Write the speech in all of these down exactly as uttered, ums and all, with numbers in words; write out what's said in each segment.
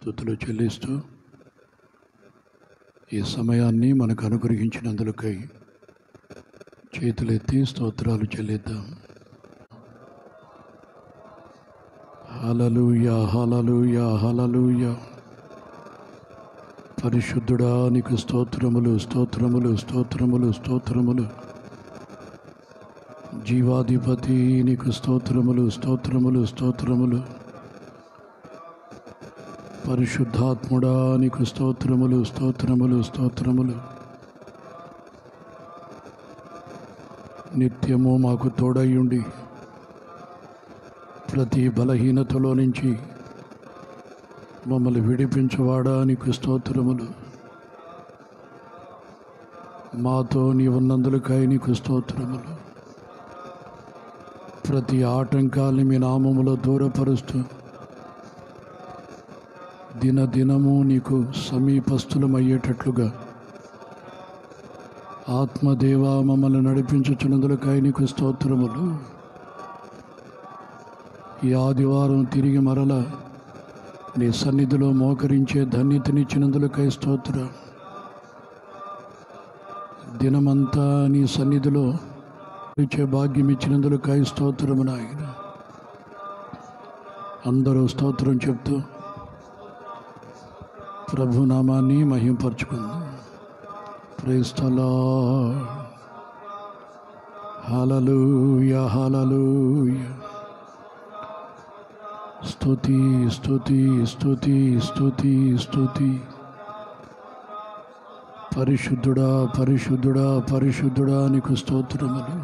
స్తుతులు చెల్లిస్తూ ఈ సమయాన్ని మనకు అనుగ్రహించినందులకై చేతులెత్తి స్తోత్రాలు చెల్లిద్దాం. హల్లెలూయా, హల్లెలూయా, హల్లెలూయా. పరిశుద్ధుడా నీకు స్తోత్రములు, స్తోత్రములు, స్తోత్రములు, స్తోత్రములు. జీవాధిపతి నీకు స్తోత్రములు, స్తోత్రములు, స్తోత్రములు. పరిశుద్ధాత్ముడా నీకు స్తోత్రములు, స్తోత్రములు, స్తోత్రములు. నిత్యము మాకు తోడయ్యుండి ప్రతి బలహీనతలో నుంచి మమ్మల్ని విడిపించువాడా నీకు స్తోత్రములు. మాతో నీవున్నందులకై నీకు స్తోత్రములు. ప్రతి ఆటంకాన్ని మీ నామములో దూరపరుస్తూ దినదినము నీకు సమీపస్థులమయ్యేటట్లుగా ఆత్మదేవ మమ్మల్ని నడిపించుచున్నందులకై నీకు స్తోత్రములు. ఈ ఆదివారం తిరిగి మరల నీ సన్నిధిలో మోకరించే ధన్యతనిచ్చినందులకై స్తోత్ర. దినమంతా నీ సన్నిధిలో ఇచ్చే భాగ్యం ఇచ్చినందులకై స్తోత్రము నాయన. అందరూ స్తోత్రం చెప్తూ ప్రభునామాన్ని మహింపరచుకుందాం. Praise the lord. Hallelujah, hallelujah. స్తుతి, స్తుతి, స్తుతి, స్తుతి, స్తుతి. పరిశుద్ధుడా, పరిశుద్ధుడా, పరిశుద్ధుడా నీకు స్తోత్రములు.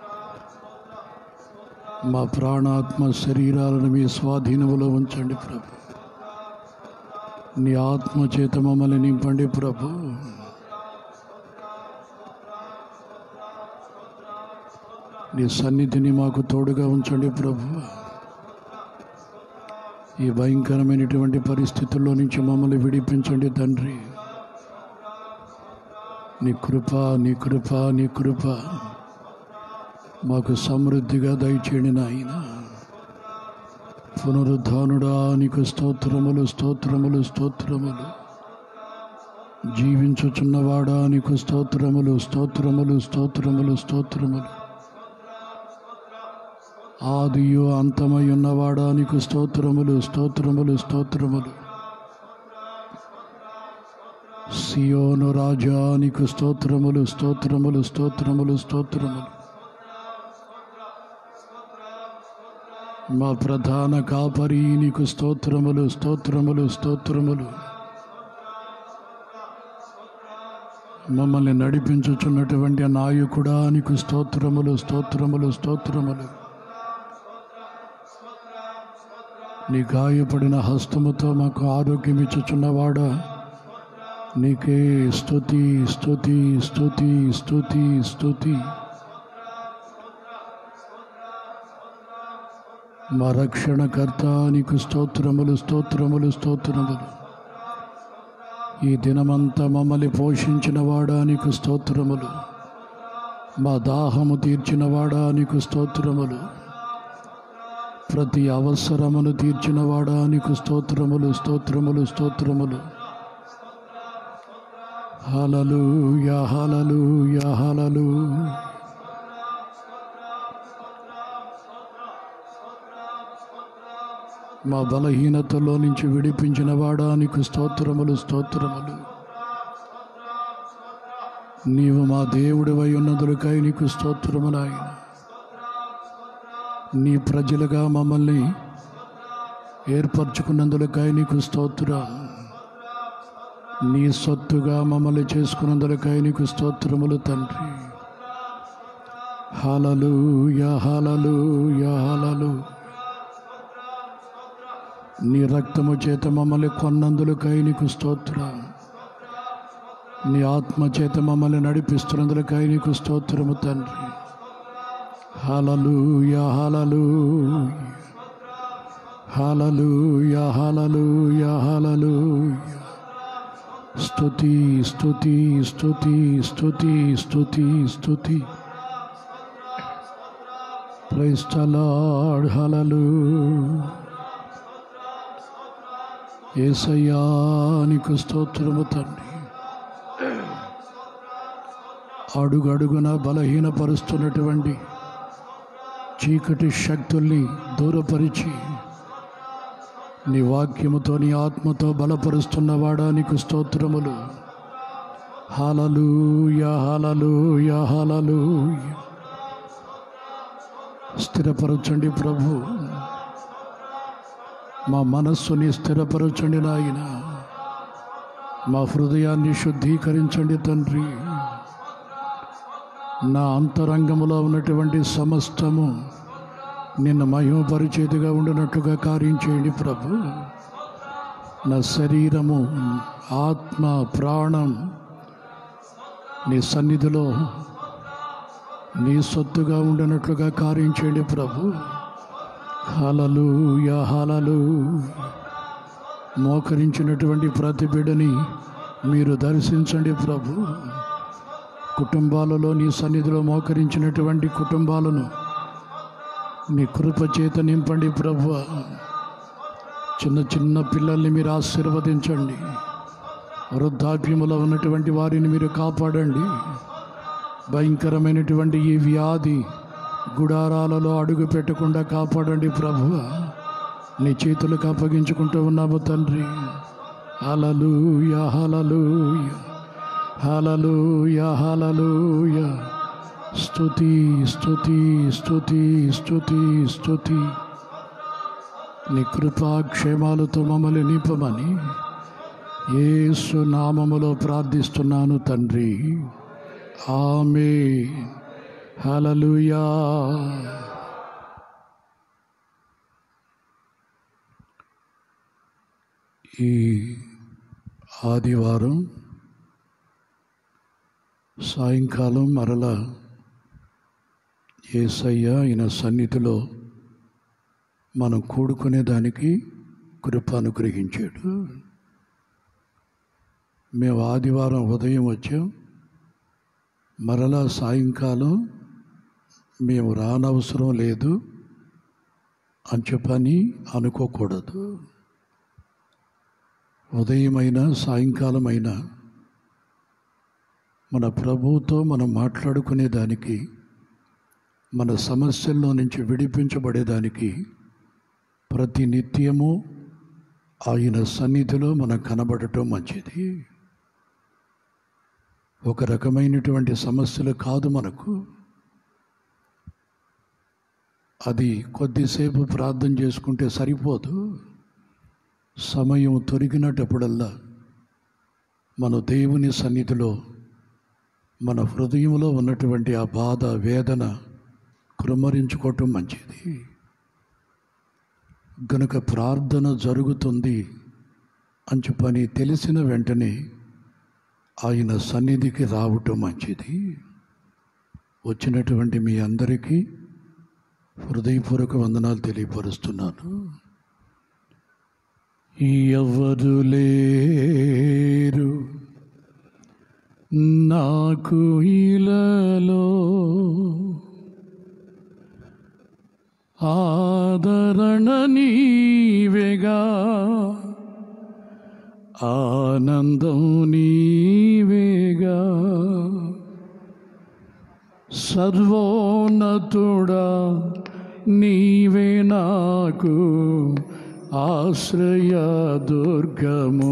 మా ప్రాణాత్మ శరీరాలను మీ స్వాధీనములో ఉంచండి ప్రభు. నీ ఆత్మ చేత మమ్మల్ని నింపండి ప్రభు. నీ సన్నిధిని మాకు తోడుగా ఉంచండి ప్రభు. ఈ భయంకరమైనటువంటి పరిస్థితుల్లో నుంచి మమ్మల్ని విడిపించండి తండ్రి. నీ కృప, నీ కృప, నీ కృప మాకు సమృద్ధిగా దయచేయండి నాయన. పునరుద్ధానుడా నీకు స్తోత్రములు, స్తోత్రములు, స్తోత్రములు. జీవించుచున్నవాడా నీకు స్తోత్రములు, స్తోత్రములు, స్తోత్రములు, స్తోత్రములు. ఆదియు అంతమై ఉన్నవాడా నీకు స్తోత్రములు, స్తోత్రములు, స్తోత్రములు. సియోను రాజా నీకు స్తోత్రములు, స్తోత్రములు, స్తోత్రములు, స్తోత్రములు. మా ప్రధాన కాపరి నీకు స్తోత్రములు, స్తోత్రములు, స్తోత్రములు. మమ్మల్ని నడిపించుచున్నటువంటి నాయకుడా నీకు స్తోత్రములు, స్తోత్రములు, స్తోత్రములు. నీ గాయపడిన హస్తముతో మాకు ఆరోగ్యం ఇచ్చుచున్నవాడా నీకే స్తుతి, స్తుతి, స్తుతి, స్తుతి, స్తుతి. మా రక్షణకర్త నీకు స్తోత్రములు, స్తోత్రములు, స్తోత్రములు. ఈ దినమంతా మమ్మల్ని పోషించిన వాడా నీకు స్తోత్రములు. మా దాహము తీర్చిన వాడా నీకు స్తోత్రములు. ప్రతి అవసరమును తీర్చిన వాడా నీకు స్తోత్రములు, స్తోత్రములు, స్తోత్రములు. హల్లెలూయా, హల్లెలూయా, హల్లెలూయా. మా బలహీనతలో నుంచి విడిపించిన వాడా నీకు స్తోత్రములు, స్తోత్రములు. నీవు మా దేవుడివై ఉన్నదులకై నీకు స్తోత్రములు ఆయన. నీ ప్రజలుగా మమ్మల్ని ఏర్పరచుకున్నందులకై నీకు స్తోత్రం. నీ సొత్తుగా మమ్మల్ని చేసుకున్నందులకై నీకు స్తోత్రములు తండ్రి. హల్లెలూయా, హల్లెలూయా, హల్లెలూయా. నీ రక్తము చేత మమ్మల్ని కొన్నందులకై నీకు స్తోత్రం. నీ ఆత్మ చేత మమ్మల్ని నడిపిస్తున్నందులకై నీకు స్తోత్రము తండ్రి. హల్లెలూయా, హల్లెలూయా, హల్లెలూయా, హల్లెలూయా, హల్లెలూయా. స్తుతి, స్తుతి, స్తుతి, స్తుతి, స్తుతి, స్తుతి. Praise the lord. హల్లెలూయా. యేసయ్యా నీకు స్తోత్రము తండ్రి. అడుగడుగున బలహీనపరుస్తున్నటువంటి చీకటి శక్తుల్ని దూరపరిచి నీ వాక్యముతో నీ ఆత్మతో బలపరుస్తున్నవాడా నీకు స్తోత్రములు. హల్లెలూయా హల్లెలూయా హల్లెలూయా. స్థిరపరచండి ప్రభు, మా మనస్సుని స్థిరపరచండి నాయన, మా హృదయాన్ని శుద్ధీకరించండి తండ్రి. నా అంతరంగములో ఉన్నటువంటి సమస్తము నిన్ను మహిమపరిచేదిగా ఉండినట్టుగా కార్యం చేయండి ప్రభు. నా శరీరము, ఆత్మ, ప్రాణం నీ సన్నిధిలో నీ సొత్తుగా ఉండినట్లుగా కార్యం చేయండి ప్రభు. హల్లెలూయా హల్లెలూయా. మోకరించినటువంటి ప్రతి బిడ్డని మీరు దర్శించండి ప్రభు. కుటుంబాలలో నీ సన్నిధిలో మోకరించినటువంటి కుటుంబాలను నీ కృప చేత నింపండి ప్రభు. చిన్న చిన్న పిల్లల్ని మీరు ఆశీర్వదించండి. వృద్ధాప్యములో ఉన్నటువంటి వారిని మీరు కాపాడండి. భయంకరమైనటువంటి ఈ వ్యాధి గుడారాలలో అడుగు పెట్టకుండా కాపాడండి ప్రభు. నీ చేతులకు అప్పగించుకుంటూ ఉన్నాము తండ్రి. హల్లెలూయా హల్లెలూయా హల్లెలూయా హల్లెలూయా. స్తుతి స్తుతి స్తుతి స్తుతి స్తుతి. నీ కృపాక్షేమాలతో మమ్మల్ని నింపమని యేసు నామములో ప్రార్థిస్తున్నాను తండ్రి. ఆమేన్. హల్లెలూయా. ఈ ఆదివారం సాయంకాలం మరలా యేసయ్య ఈయన సన్నిధిలో మనం కూడుకునేదానికి కృప అనుగ్రహించాడు. మేము ఆదివారం ఉదయం వచ్చాం, మరలా సాయంకాలం మేము రానవసరం లేదు అని చెప్పని అనుకోకూడదు. ఉదయమైనా సాయంకాలమైనా మన ప్రభువుతో మనం మాట్లాడుకునేదానికి, మన సమస్యల్లో నుంచి విడిపించబడేదానికి ప్రతి నిత్యము ఆయన సన్నిధిలో మనం కనబడటం మంచిది. ఒక రకమైనటువంటి సమస్యలు కాదు మనకు. అది కొద్దిసేపు ప్రార్థన చేసుకుంటే సరిపోదు. సమయం తొరిగినటప్పుడల్లా మన దేవుని సన్నిధిలో మన హృదయంలో ఉన్నటువంటి ఆ బాధ, వేదన కృమ్మరించుకోవటం మంచిది. గనుక ప్రార్థన జరుగుతుంది అని చెప్పని తెలిసిన వెంటనే ఆయన సన్నిధికి రావటం మంచిది. వచ్చినటువంటి మీ అందరికీ హృదయపూర్వక వందనాలు తెలియపరుస్తున్నాను. ఎవరు లేరు నాకు ఇలలో, ఆదరణ నీవేగా, ఆనందం నీవేగా. సర్వోన్నతుడా నీవే నాకు ఆశ్రయ దుర్గము.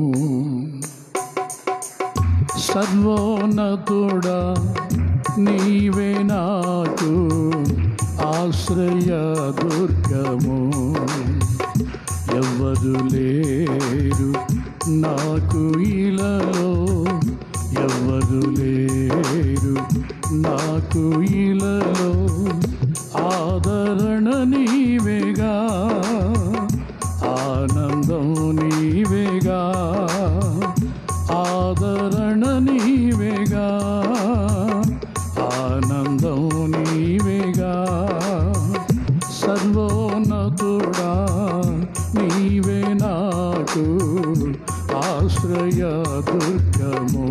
సర్వోన్నతుడా నీవే నాకు ఆశ్రయ దుర్గము. ఎవరు లేరు నాకు ఇలలో, ఎవరు లేరు నాకు ఇలలో, ఆదరణ నీవేగా, ఆనందం నీవేగా, ఆదరణ నీవేగా, ఆనందం నీవేగా. సర్వోన్నతుడా నీవే నాకు ఆశ్రయ దుర్గము.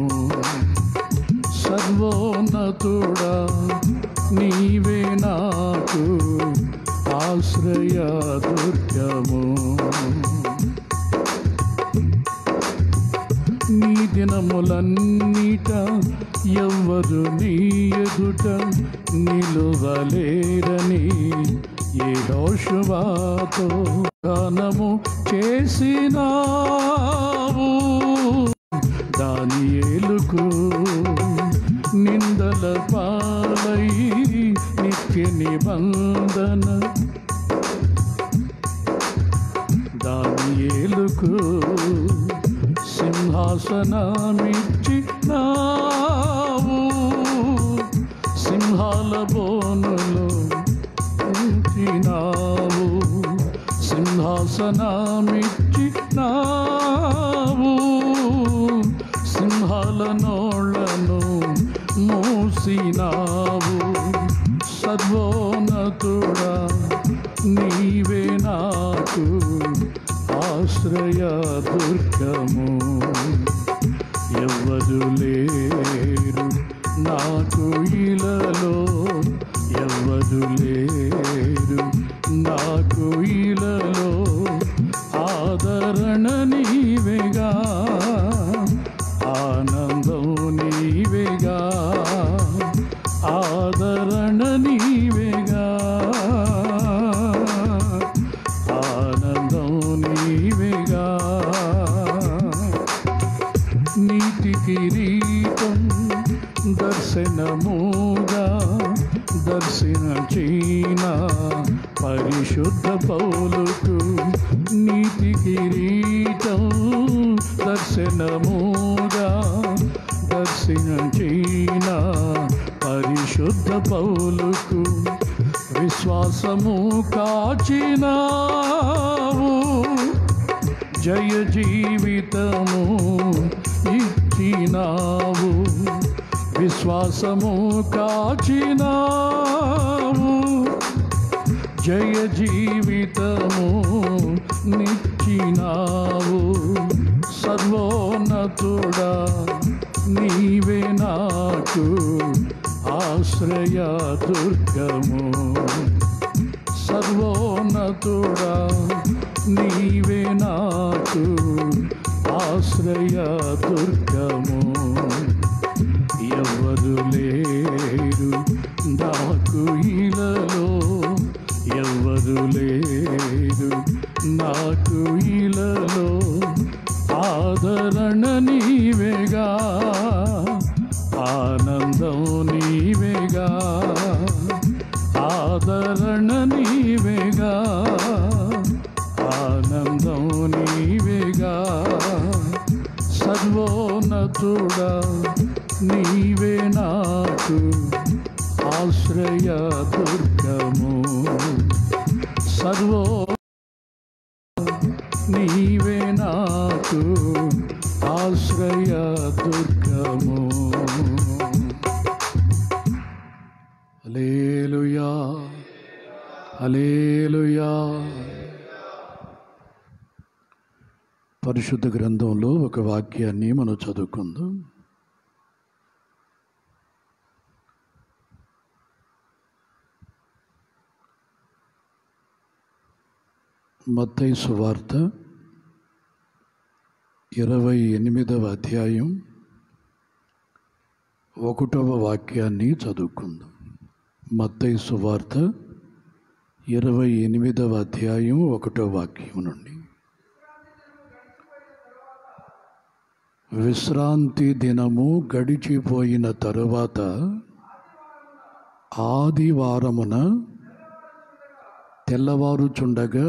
సర్వోన్నతుడా నీవే నాకు ఆశ్రయ దుర్గము. దినములన్నీట ఎవ్వరు నీ ఎదుట నిలువలేరని యెహోషువతో గానము చేసినావు. దానియేలుకు నిందల పాలై నిత్య నిబంధన దానియేలుకు సింహాసనమిచ్చినావు. సింహాల బోనులో ఉంచినావు. సింహాసనమిచ్చినావు. సింహాల నోళ్లను మూసినావు. సర్వోన్నతుడా నీవే నాకు ఆశ్రయ దుర్గము. ఎవ్వరు లేరు నాకు ఇలలో, ఎవ్వరు లేరు నాకు ఇలలో. ఆదరణ నీవేగా, ఆనందం నీవేగా, ఆదరణ నీవేగా, ఆనందం నీవేగా. నీతి కిరీటం దర్శనముగా దర్శించిన పరిశుద్ధ పౌలుకు నీతి కిరీటం దర్శనముగా దర్శించిన పరిశుద్ధ పౌలుకు విశ్వాసము కాచినావు. జయ జీవితము ఇచ్చినావు. విశ్వాసము కాచినావు. జయ జీవితము నిచ్చినావు. సర్వోన్నతుడా నీవే నాకు ఆశ్రయ దుర్గము. సర్వోన్నతుడా నీవే నాకు ఆశ్రయ దుర్గము. ఎవ్వరు లేరు నాకు ఇలలో, ఎవ్వరు లేరు నాకు ఇలలో. ఆదరణ నీవేగా, ఆనందం నీవేగా, ఆదరణ నీవేగా, ఆనందం నీవేగా. సర్వోన్నతుడా నీవే నాకు ఆశ్రయ దుర్గము. సర్వో నీవే నాకు ఆశ్రయ దుర్గము. హల్లెలూయా, హల్లెలూయా. పరిశుద్ధ గ్రంథంలో ఒక వాక్యాన్ని మనం చదువుకుందాం. మత్తయి సువార్త ఇరవై ఎనిమిదవ అధ్యాయం ఒకటవ వాక్యాన్ని చదువుకుందాం. మత్తయి సువార్త ఇరవై ఎనిమిదవ అధ్యాయం ఒకటవ వాక్యం నుండి. విశ్రాంతి దినము గడిచిపోయిన తరువాత ఆదివారమున తెల్లవారుచుండగా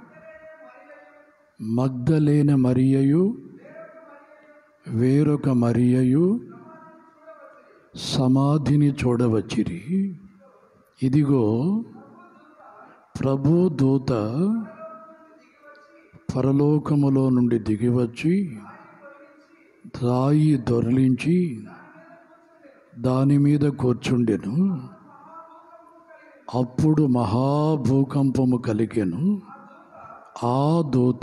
మగ్దలేన మరియయు వేరొక మరియయు సమాధిని చూడవచ్చిరి. ఇదిగో ప్రభు దూత పరలోకములో నుండి దిగివచ్చి రాయి దొర్లించి దాని మీద కూర్చుండెను. అప్పుడు మహాభూకంపము కలిగెను. ఆ దూత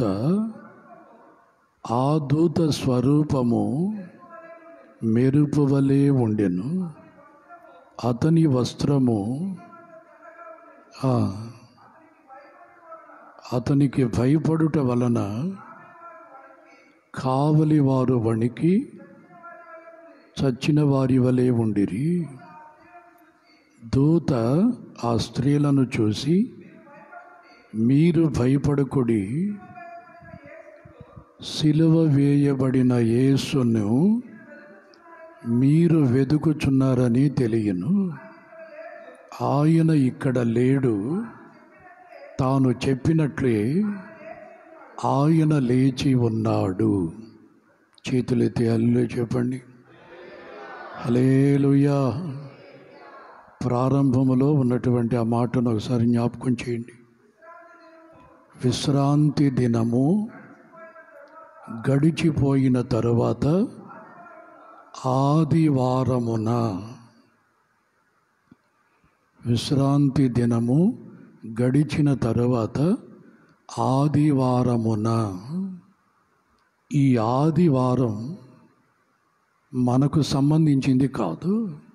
ఆ దూత స్వరూపము మెరుపు వలె ఉండెను. అతని వస్త్రము అతనికి భయపడుట వలన కావలి వారు వణికి చచ్చిన వారి వలె ఉండిరి. దూత ఆ స్త్రీలను చూసి, మీరు భయపడకుడి, సిలువ వేయబడిన యేసును మీరు వెదుకుచున్నారని తెలియను. ఆయన ఇక్కడ లేడు, తాను చెప్పినట్లే ఆయన లేచి ఉన్నాడు. చేతులెత్తి హల్లెలూయా చెప్పండి. హల్లెలూయా. ప్రారంభములో ఉన్నటువంటి ఆ మాటను ఒకసారి జ్ఞాపకం చేయండి. విశ్రాంతి దినము గడిచిపోయిన తరువాత ఆదివారమున, విశ్రాంతి దినము గడిచిన తరువాత ఆదివారమున. ఈ ఆదివారం మనకు సంబంధించింది కాదు.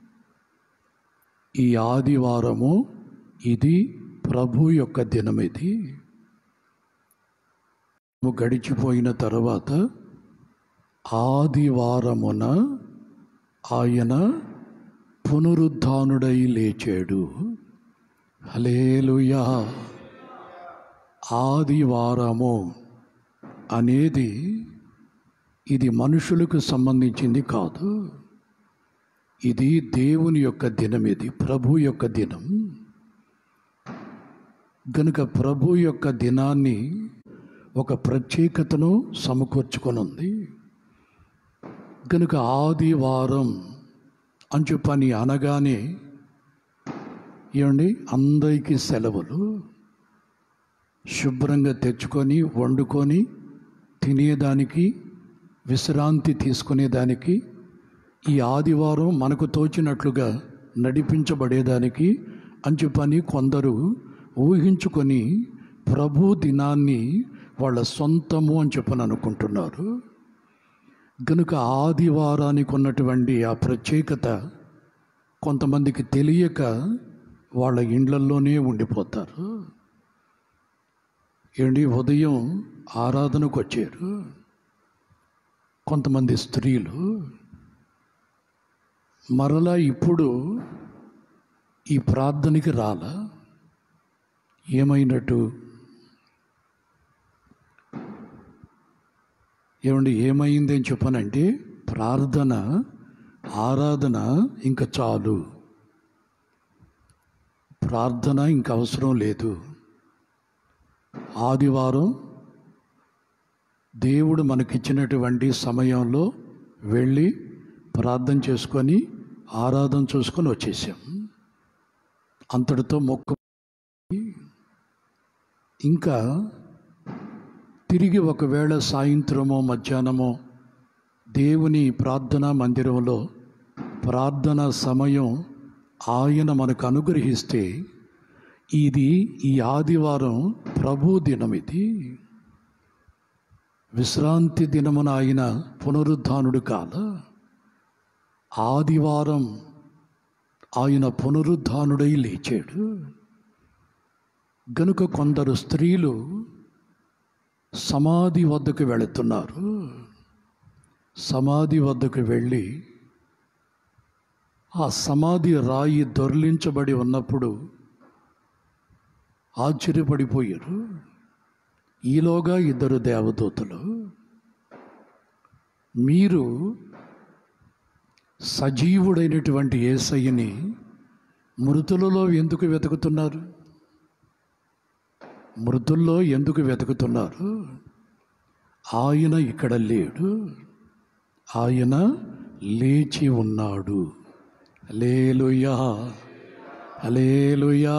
ఈ ఆదివారము ఇది ప్రభు యొక్క దినం. ఇది గడిచిపోయిన తర్వాత ఆదివారమున ఆయన పునరుద్ధానుడై లేచాడు. హల్లెలూయా. ఆదివారము అనేది ఇది మనుషులకు సంబంధించింది కాదు. ఇది దేవుని యొక్క దినం, ఇది ప్రభు యొక్క దినం. గనుక ప్రభు యొక్క దినాన్ని ఒక ప్రత్యేకతను సమకూర్చుకొని ఉంది. గనుక ఆదివారం అని చెప్పని అనగానే ఏమండి, అందరికీ సెలవులు, శుభ్రంగా తెచ్చుకొని వండుకొని తినేదానికి, విశ్రాంతి తీసుకునేదానికి, ఈ ఆదివారం మనకు తోచినట్లుగా నడిపించబడేదానికి అని చెప్పని కొందరు ఊహించుకొని ప్రభు దినాన్ని వాళ్ళ సొంతము అని చెప్పని అనుకుంటున్నారు. కనుక ఆదివారానికి ఉన్నటువంటి ఆ ప్రత్యేకత కొంతమందికి తెలియక వాళ్ళ ఇండ్లల్లోనే ఉండిపోతారు. ఏంటి, ఉదయం ఆరాధనకు వచ్చారు కొంతమంది స్త్రీలు, మరలా ఇప్పుడు ఈ ప్రార్థనకి రాలా? ఏమైనట్టు? ఏమండి, ఏమైంది అని చెప్పనంటే, ప్రార్థన ఆరాధన ఇంకా చాలు, ప్రార్థన ఇంకా అవసరం లేదు. ఆదివారం దేవుడు మనకిచ్చినటువంటి సమయంలో వెళ్ళి ప్రార్థన చేసుకొని ఆరాధన చూసుకొని వచ్చేసాం. అంతటితో మొక్కు. ఇంకా తిరిగి ఒకవేళ సాయంత్రమో మధ్యాహ్నమో దేవుని ప్రార్థనా మందిరంలో ప్రార్థనా సమయం ఆయన మనకు అనుగ్రహిస్తే, ఇది ఈ ఆదివారం ప్రభు దినం. ఇది విశ్రాంతి దినమున ఆయన పునరుద్ధానుడు కాల, ఆదివారం ఆయన పునరుద్ధానుడై లేచాడు. గనుక కొందరు స్త్రీలు సమాధి వద్దకు వెళుతున్నారు. సమాధి వద్దకు వెళ్ళి ఆ సమాధి రాయి దొర్లించబడి ఉన్నప్పుడు ఆశ్చర్యపడిపోయారు. ఈలోగా ఇద్దరు దేవదూతలు, మీరు సజీవుడైనటువంటి యేసయ్యని మృతులలో ఎందుకు వెతుకుతున్నారు? మృతుల్లో ఎందుకు వెతుకుతున్నారు? ఆయన ఇక్కడ లేడు, ఆయన లేచి ఉన్నాడు. హల్లెలూయా, హల్లెలూయా.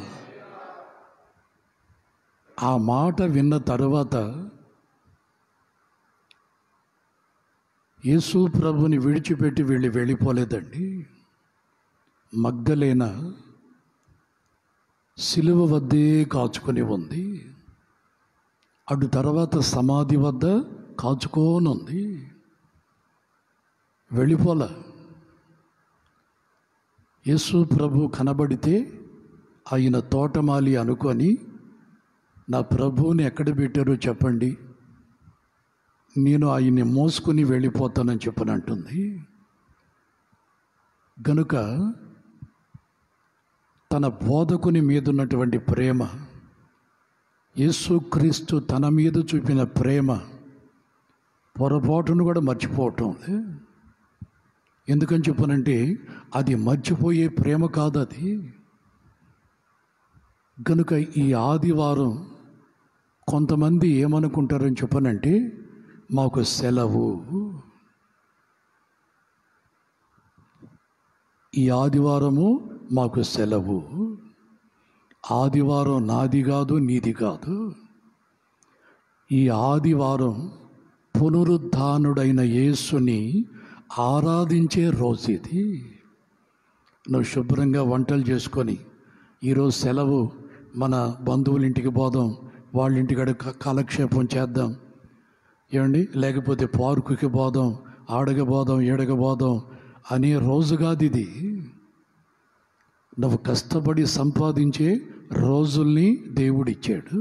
ఆ మాట విన్న తర్వాత యేసు ప్రభుని విడిచిపెట్టి వెళ్ళి వెళ్ళిపోలేదండి. మగ్దలేన సిలువ వద్దే కాచుకొని ఉంది. అటు తర్వాత సమాధి వద్ద కాచుకోనుంది, వెళ్ళిపోలే. యేసు ప్రభు కనబడితే ఆయన తోటమాలి అనుకొని, నా ప్రభువుని ఎక్కడ పెట్టారో చెప్పండి, నేను ఆయన్ని మోసుకుని వెళ్ళిపోతానని చెప్పని అంటుంది. గనుక తన బోధకుని మీద ఉన్నటువంటి ప్రేమ, యేసుక్రీస్తు తన మీద చూపిన ప్రేమ పొరపాటును కూడా మర్చిపోవటం. ఎందుకని చెప్పనంటే అది మర్చిపోయే ప్రేమ కాదు అది. కనుక ఈ ఆదివారం కొంతమంది ఏమనుకుంటారని చెప్పనంటే మాకు సెలవు, ఈ ఆదివారము మాకు సెలవు. ఆదివారం నాది కాదు, నీది కాదు. ఈ ఆదివారం పునరుద్ధానుడైన యేసుని ఆరాధించే రోజు ఇది. నువ్వు శుభ్రంగా వంటలు చేసుకొని ఈరోజు సెలవు, మన బంధువుల ఇంటికి పోదాం, వాళ్ళ ఇంటికాడ కాలక్షేపం చేద్దాం ఏమండి, లేకపోతే పార్కుకి పోదాం, ఆడగబోదాం, ఏడగబోదాం అనే రోజు కాదు ఇది. నువ్వు కష్టపడి సంపాదించే రోజుల్ని దేవుడిచ్చాడు.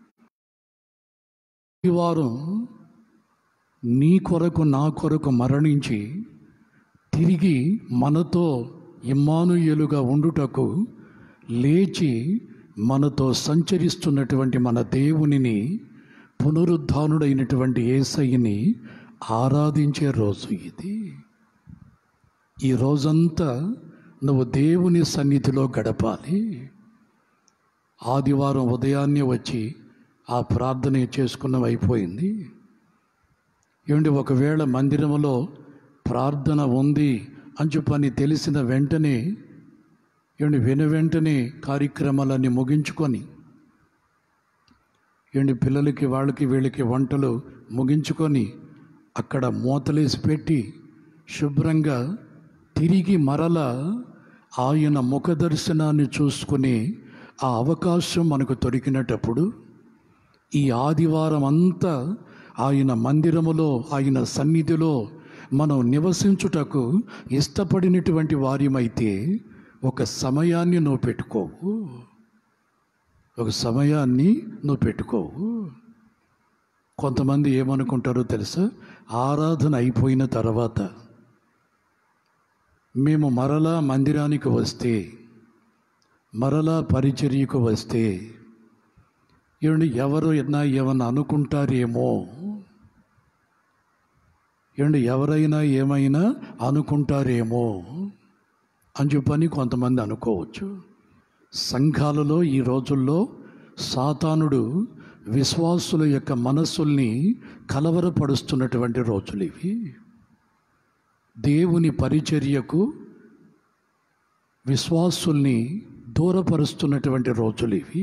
ఈ వారం నీ కొరకు నా కొరకు మరణించి తిరిగి మనతో ఇమ్మానుయేలుగా ఉండుటకు లేచి మనతో సంచరిస్తున్నటువంటి మన దేవునిని, పునరుద్ధానుడైనటువంటి యేసయ్యని ఆరాధించే రోజు ఇది. ఈ రోజంతా నువ్వు దేవుని సన్నిధిలో గడపాలి. ఆదివారం ఉదయాన్నే వచ్చి ఆ ప్రార్థన చేసుకున్నవి అయిపోయింది. ఏమంటే ఒకవేళ మందిరంలో ప్రార్థన ఉంది అని చెప్పని తెలిసిన వెంటనే ఏమండి వెను వెంటనే కార్యక్రమాలన్నీ ముగించుకొని ఏమండి పిల్లలకి వాళ్ళకి వీళ్ళకి వంటలు ముగించుకొని అక్కడ మూతలేసి పెట్టి శుభ్రంగా తిరిగి మరల ఆయన ముఖ దర్శనాన్ని చూసుకుని ఆ అవకాశం మనకు దొరికినప్పుడు ఈ ఆదివారం అంతా ఆయన మందిరములో, ఆయన సన్నిధిలో మనం నివసించుటకు ఇష్టపడినటువంటి వారిమైతే ఒక సమయాన్ని నువ్వు పెట్టుకోవు, ఒక సమయాన్ని నువ్వు పెట్టుకోవు. కొంతమంది ఏమనుకుంటారో తెలుసా, ఆరాధన అయిపోయిన తర్వాత మేము మరలా మందిరానికి వస్తే, మరలా పరిచర్యకు వస్తే ఏమండి ఎవరు ఎన్నా ఏమన్నా అనుకుంటారేమో, ఏమండి ఎవరైనా ఏమైనా అనుకుంటారేమో అని చెప్పని కొంతమంది అనుకోవచ్చు. సంఘాలలో ఈ రోజుల్లో సాతానుడు విశ్వాసుల యొక్క మనస్సుల్ని కలవరపరుస్తున్నటువంటి రోజులు ఇవి. దేవుని పరిచర్యకు విశ్వాసుల్ని దూరపరుస్తున్నటువంటి రోజులు ఇవి.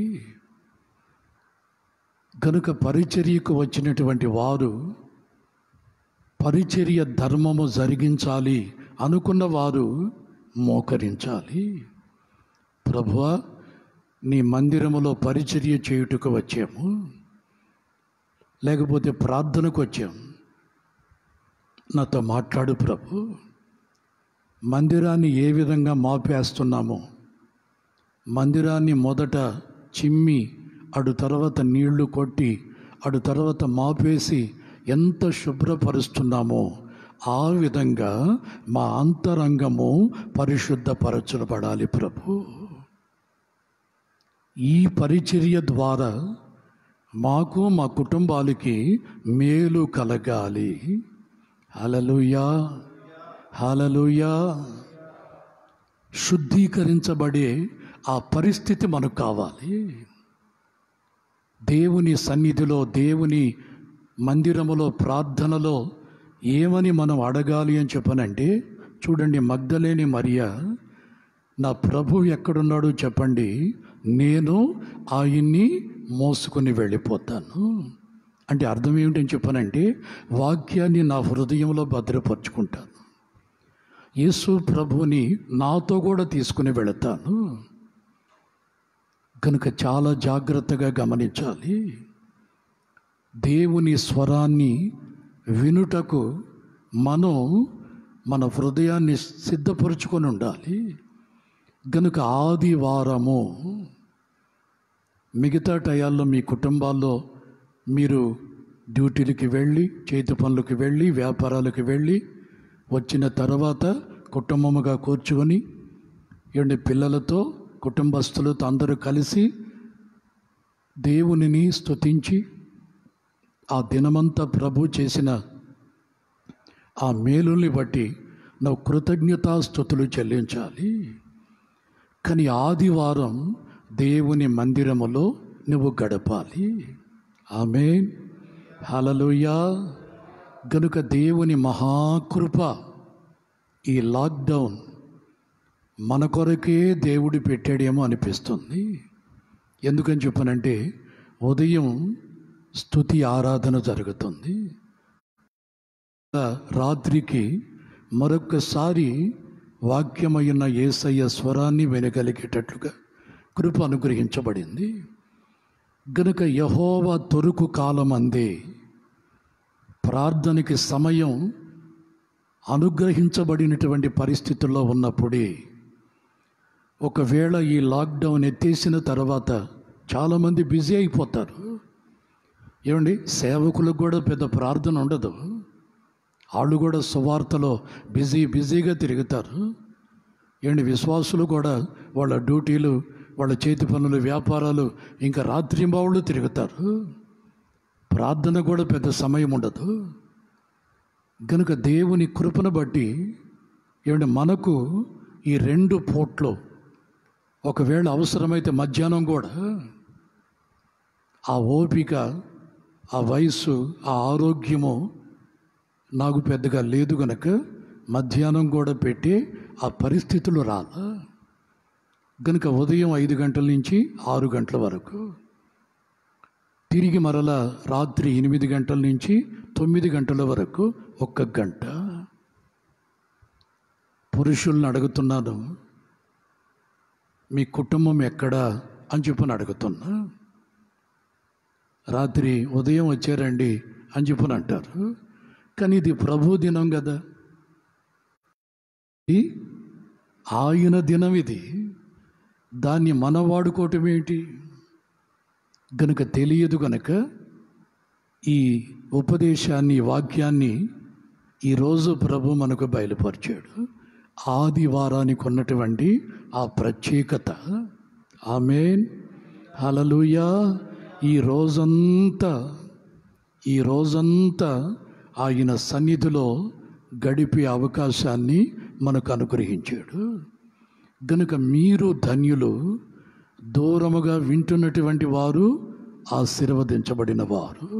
కనుక పరిచర్యకు వచ్చినటువంటి వారు పరిచర్య ధర్మము జరిగించాలి అనుకున్న వారు మోకరించాలి. ప్రభువా, నీ మందిరములో పరిచర్య చేయుటకు వచ్చాము, లేకపోతే ప్రార్థనకు వచ్చాము, నాతో మాట్లాడు ప్రభు. మందిరాన్ని ఏ విధంగా మాపేస్తున్నామో, మందిరాన్ని మొదట చిమ్మి అడు తర్వాత నీళ్లు కొట్టి అడు తర్వాత మాపేసి ఎంత శుభ్రపరుస్తున్నామో ఆ విధంగా మా అంతరంగము పరిశుద్ధపరచబడాలి ప్రభు. ఈ పరిచర్య ద్వారా మాకు మా కుటుంబాలకి మేలు కలగాలి. హల్లెలూయా, హల్లెలూయా. శుద్ధీకరించబడే ఆ పరిస్థితి మనకు కావాలి. దేవుని సన్నిధిలో, దేవుని మందిరములో, ప్రార్థనలో ఏమని మనం అడగాలి అని చెప్పనంటే, చూడండి, మగ్దలేని మరియ, నా ప్రభు ఎక్కడున్నాడో చెప్పండి, నేను ఆయన్ని మోసుకొని వెళ్ళిపోతాను అంటే అర్థం ఏమిటని చెప్పనంటే, వాక్యాన్ని నా హృదయంలో భద్రపరుచుకుంటాను, యేసు ప్రభుని నాతో కూడా తీసుకుని వెళతాను. కనుక చాలా జాగ్రత్తగా గమనించాలి. దేవుని స్వరాన్ని వినుటకు మనం మన హృదయాన్ని సిద్ధపరుచుకొని ఉండాలి. కనుక ఆదివారము, మిగతా టయాల్లో మీ కుటుంబాల్లో మీరు డ్యూటీలకి వెళ్ళి, చేతి పనులకు వెళ్ళి, వ్యాపారాలకు వెళ్ళి వచ్చిన తర్వాత కుటుంబముగా కూర్చుకొని ఏమండి పిల్లలతో కుటుంబస్తులతో అందరూ కలిసి దేవునిని స్తుతించి ఆ దినమంతా ప్రభు చేసిన ఆ మేలుల్ని బట్టి నువ్వు కృతజ్ఞతాస్తుతులు చెల్లించాలి. కానీ ఆదివారం దేవుని మందిరములో నువ్వు గడపాలి. ఆమేన్, హల్లెలూయా. గనుక దేవుని మహాకృప ఈ లాక్డౌన్ మన కొరకే దేవుడు పెట్టాడేమో అనిపిస్తుంది. ఎందుకని చెప్పనంటే ఉదయం స్తుతి ఆరాధన జరుగుతుంది, రాత్రికి మరొక్కసారి వాక్యమైన యేసయ్య స్వరాన్ని వినగలిగేటట్లుగా కృప అనుగ్రహించబడింది. గనుక యెహోవా తొరుకు కాలం అందే ప్రార్థనకి సమయం అనుగ్రహించబడినటువంటి పరిస్థితుల్లో ఉన్నప్పుడే ఒకవేళ ఈ లాక్డౌన్ ఎత్తేసిన తర్వాత చాలామంది బిజీ అయిపోతారు. ఏమండి, సేవకులకు కూడా పెద్ద ప్రార్థన ఉండదు, వాళ్ళు కూడా సువార్తలో బిజీ బిజీగా తిరుగుతారు. ఏమండి, విశ్వాసులు కూడా వాళ్ళ డ్యూటీలు, వాళ్ళ చేతి పనులు, వ్యాపారాలు, ఇంకా రాత్రింబావుళ్ళు తిరుగుతారు. ప్రార్థన కూడా పెద్ద సమయం ఉండదు. కనుక దేవుని కృపను బట్టి ఏమంటే మనకు ఈ రెండు పూట్లు, ఒకవేళ అవసరమైతే మధ్యాహ్నం కూడా ఆ ఓపిక, ఆ వయసు, ఆ ఆరోగ్యము నాకు పెద్దగా లేదు కనుక మధ్యాహ్నం కూడా పెట్టి ఆ పరిస్థితులు రాలా. కనుక ఉదయం ఐదు గంటల నుంచి ఆరు గంటల వరకు, తిరిగి మరలా రాత్రి ఎనిమిది గంటల నుంచి తొమ్మిది గంటల వరకు ఒక్క గంట. పురుషుల్ని అడుగుతున్నాను, మీ కుటుంబం ఎక్కడా అని చెప్పని అడుగుతున్నా. రాత్రి ఉదయం వచ్చారండి అని చెప్పని అంటారు. కానీ ఇది ప్రభు దినం కదా, ఆయన దినం ఇది, దాన్ని మనం వాడుకోవటం ఏంటి? గనుక తెలియదు గనుక ఈ ఉపదేశాన్ని, వాక్యాన్ని ఈరోజు ప్రభు మనకు బయలుపరిచాడు. ఆదివారానికి ఉన్నటువంటి ఆ ప్రత్యేకత. ఆమేన్, హల్లెలూయా. ఈ రోజంతా ఈ రోజంతా ఆయన సన్నిధిలో గడిపే అవకాశాన్ని మనకు అనుగ్రహించాడు. గనుక మీరు ధన్యులు, దూరముగా వింటున్నటువంటి వారు ఆశీర్వదించబడిన వారు.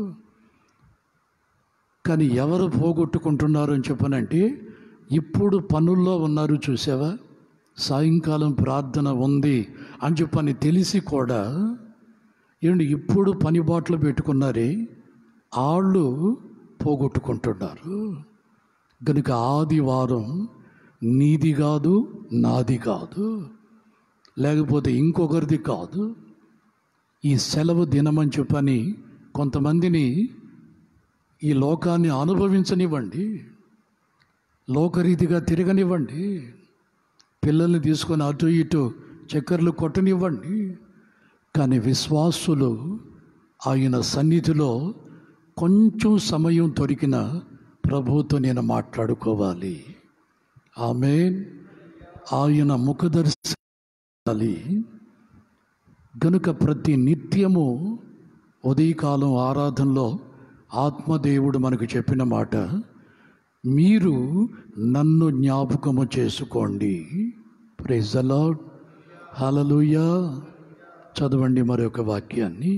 కానీ ఎవరు పోగొట్టుకుంటున్నారు అని చెప్పనంటే, ఇప్పుడు పనుల్లో ఉన్నారు చూసావా, సాయంకాలం ప్రార్థన ఉంది అని చెప్పని తెలిసి కూడా ఏంటి ఇప్పుడు పని బాటలు పెట్టుకున్నారే, వాళ్ళు పోగొట్టుకుంటున్నారు. కనుక ఆదివారం నీది కాదు, నాది కాదు, లేకపోతే ఇంకొకరిది కాదు. ఈ సెలవు దినమని చెప్పని కొంతమందిని ఈ లోకాన్ని అనుభవించనివ్వండి, లోకరీతిగా తిరగనివ్వండి, పిల్లల్ని తీసుకొని అటు ఇటు చక్కర్లు కొట్టనివ్వండి. కానీ విశ్వాసులు ఆయన సన్నిధిలో కొంచెం సమయం దొరికిన ప్రభువుతో నేను మాట్లాడుకోవాలి. ఆమేన్. ఆయన ముఖదర్శనాలి. గనుక ప్రతి నిత్యము ఉదయకాలం ఆరాధనలో ఆత్మదేవుడు మనకు చెప్పిన మాట, మీరు నన్ను జ్ఞాపకము చేసుకోండి. Praise the lord, hallelujah. చదవండి మరొక వాక్యాన్ని.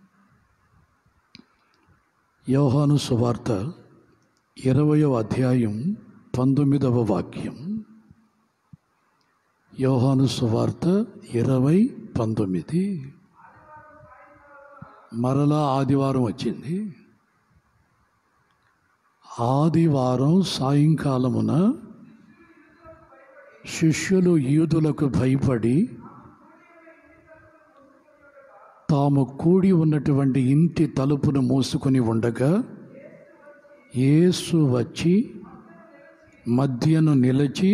యోహాను సువార్త ఇరవయో అధ్యాయం పంతొమ్మిదవ వాక్యం. యోహాను సువార్త ఇరవై పంతొమ్మిది. మరలా ఆదివారం వచ్చింది. ఆదివారం సాయంకాలమున శిష్యులు యూదులకు భయపడి తాము కూడి ఉన్నటువంటి ఇంటి తలుపును మూసుకొని ఉండగా యేసు వచ్చి మధ్యను నిలిచి,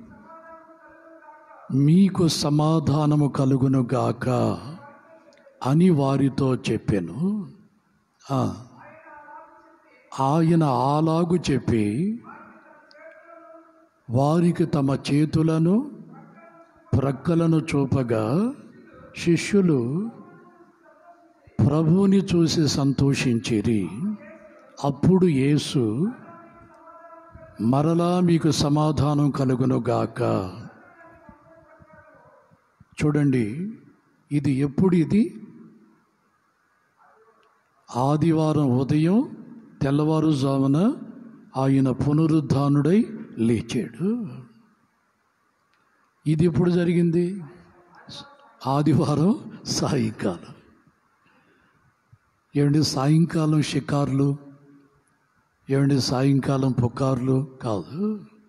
మీకు సమాధానము కలుగును గాక అని వారితో చెప్పెను. ఆయన అలాగు చెప్పి వారికి తమ చేతులను ప్రక్కలను చూపగా శిష్యులు ప్రభువుని చూసి సంతోషించిరి. అప్పుడు యేసు, మరలా మీకు సమాధానం కలుగునుగాక. చూడండి, ఇది ఎప్పుడు? ఇది ఆదివారం ఉదయం తెల్లవారుజామున ఆయన పునరుద్ధానుడై లేచాడు. ఇది ఎప్పుడు జరిగింది? ఆదివారం సాయంకాలం. ఏమండి, సాయంకాలం షికార్లు, ఏమండి సాయంకాలం పుకార్లు కాదు.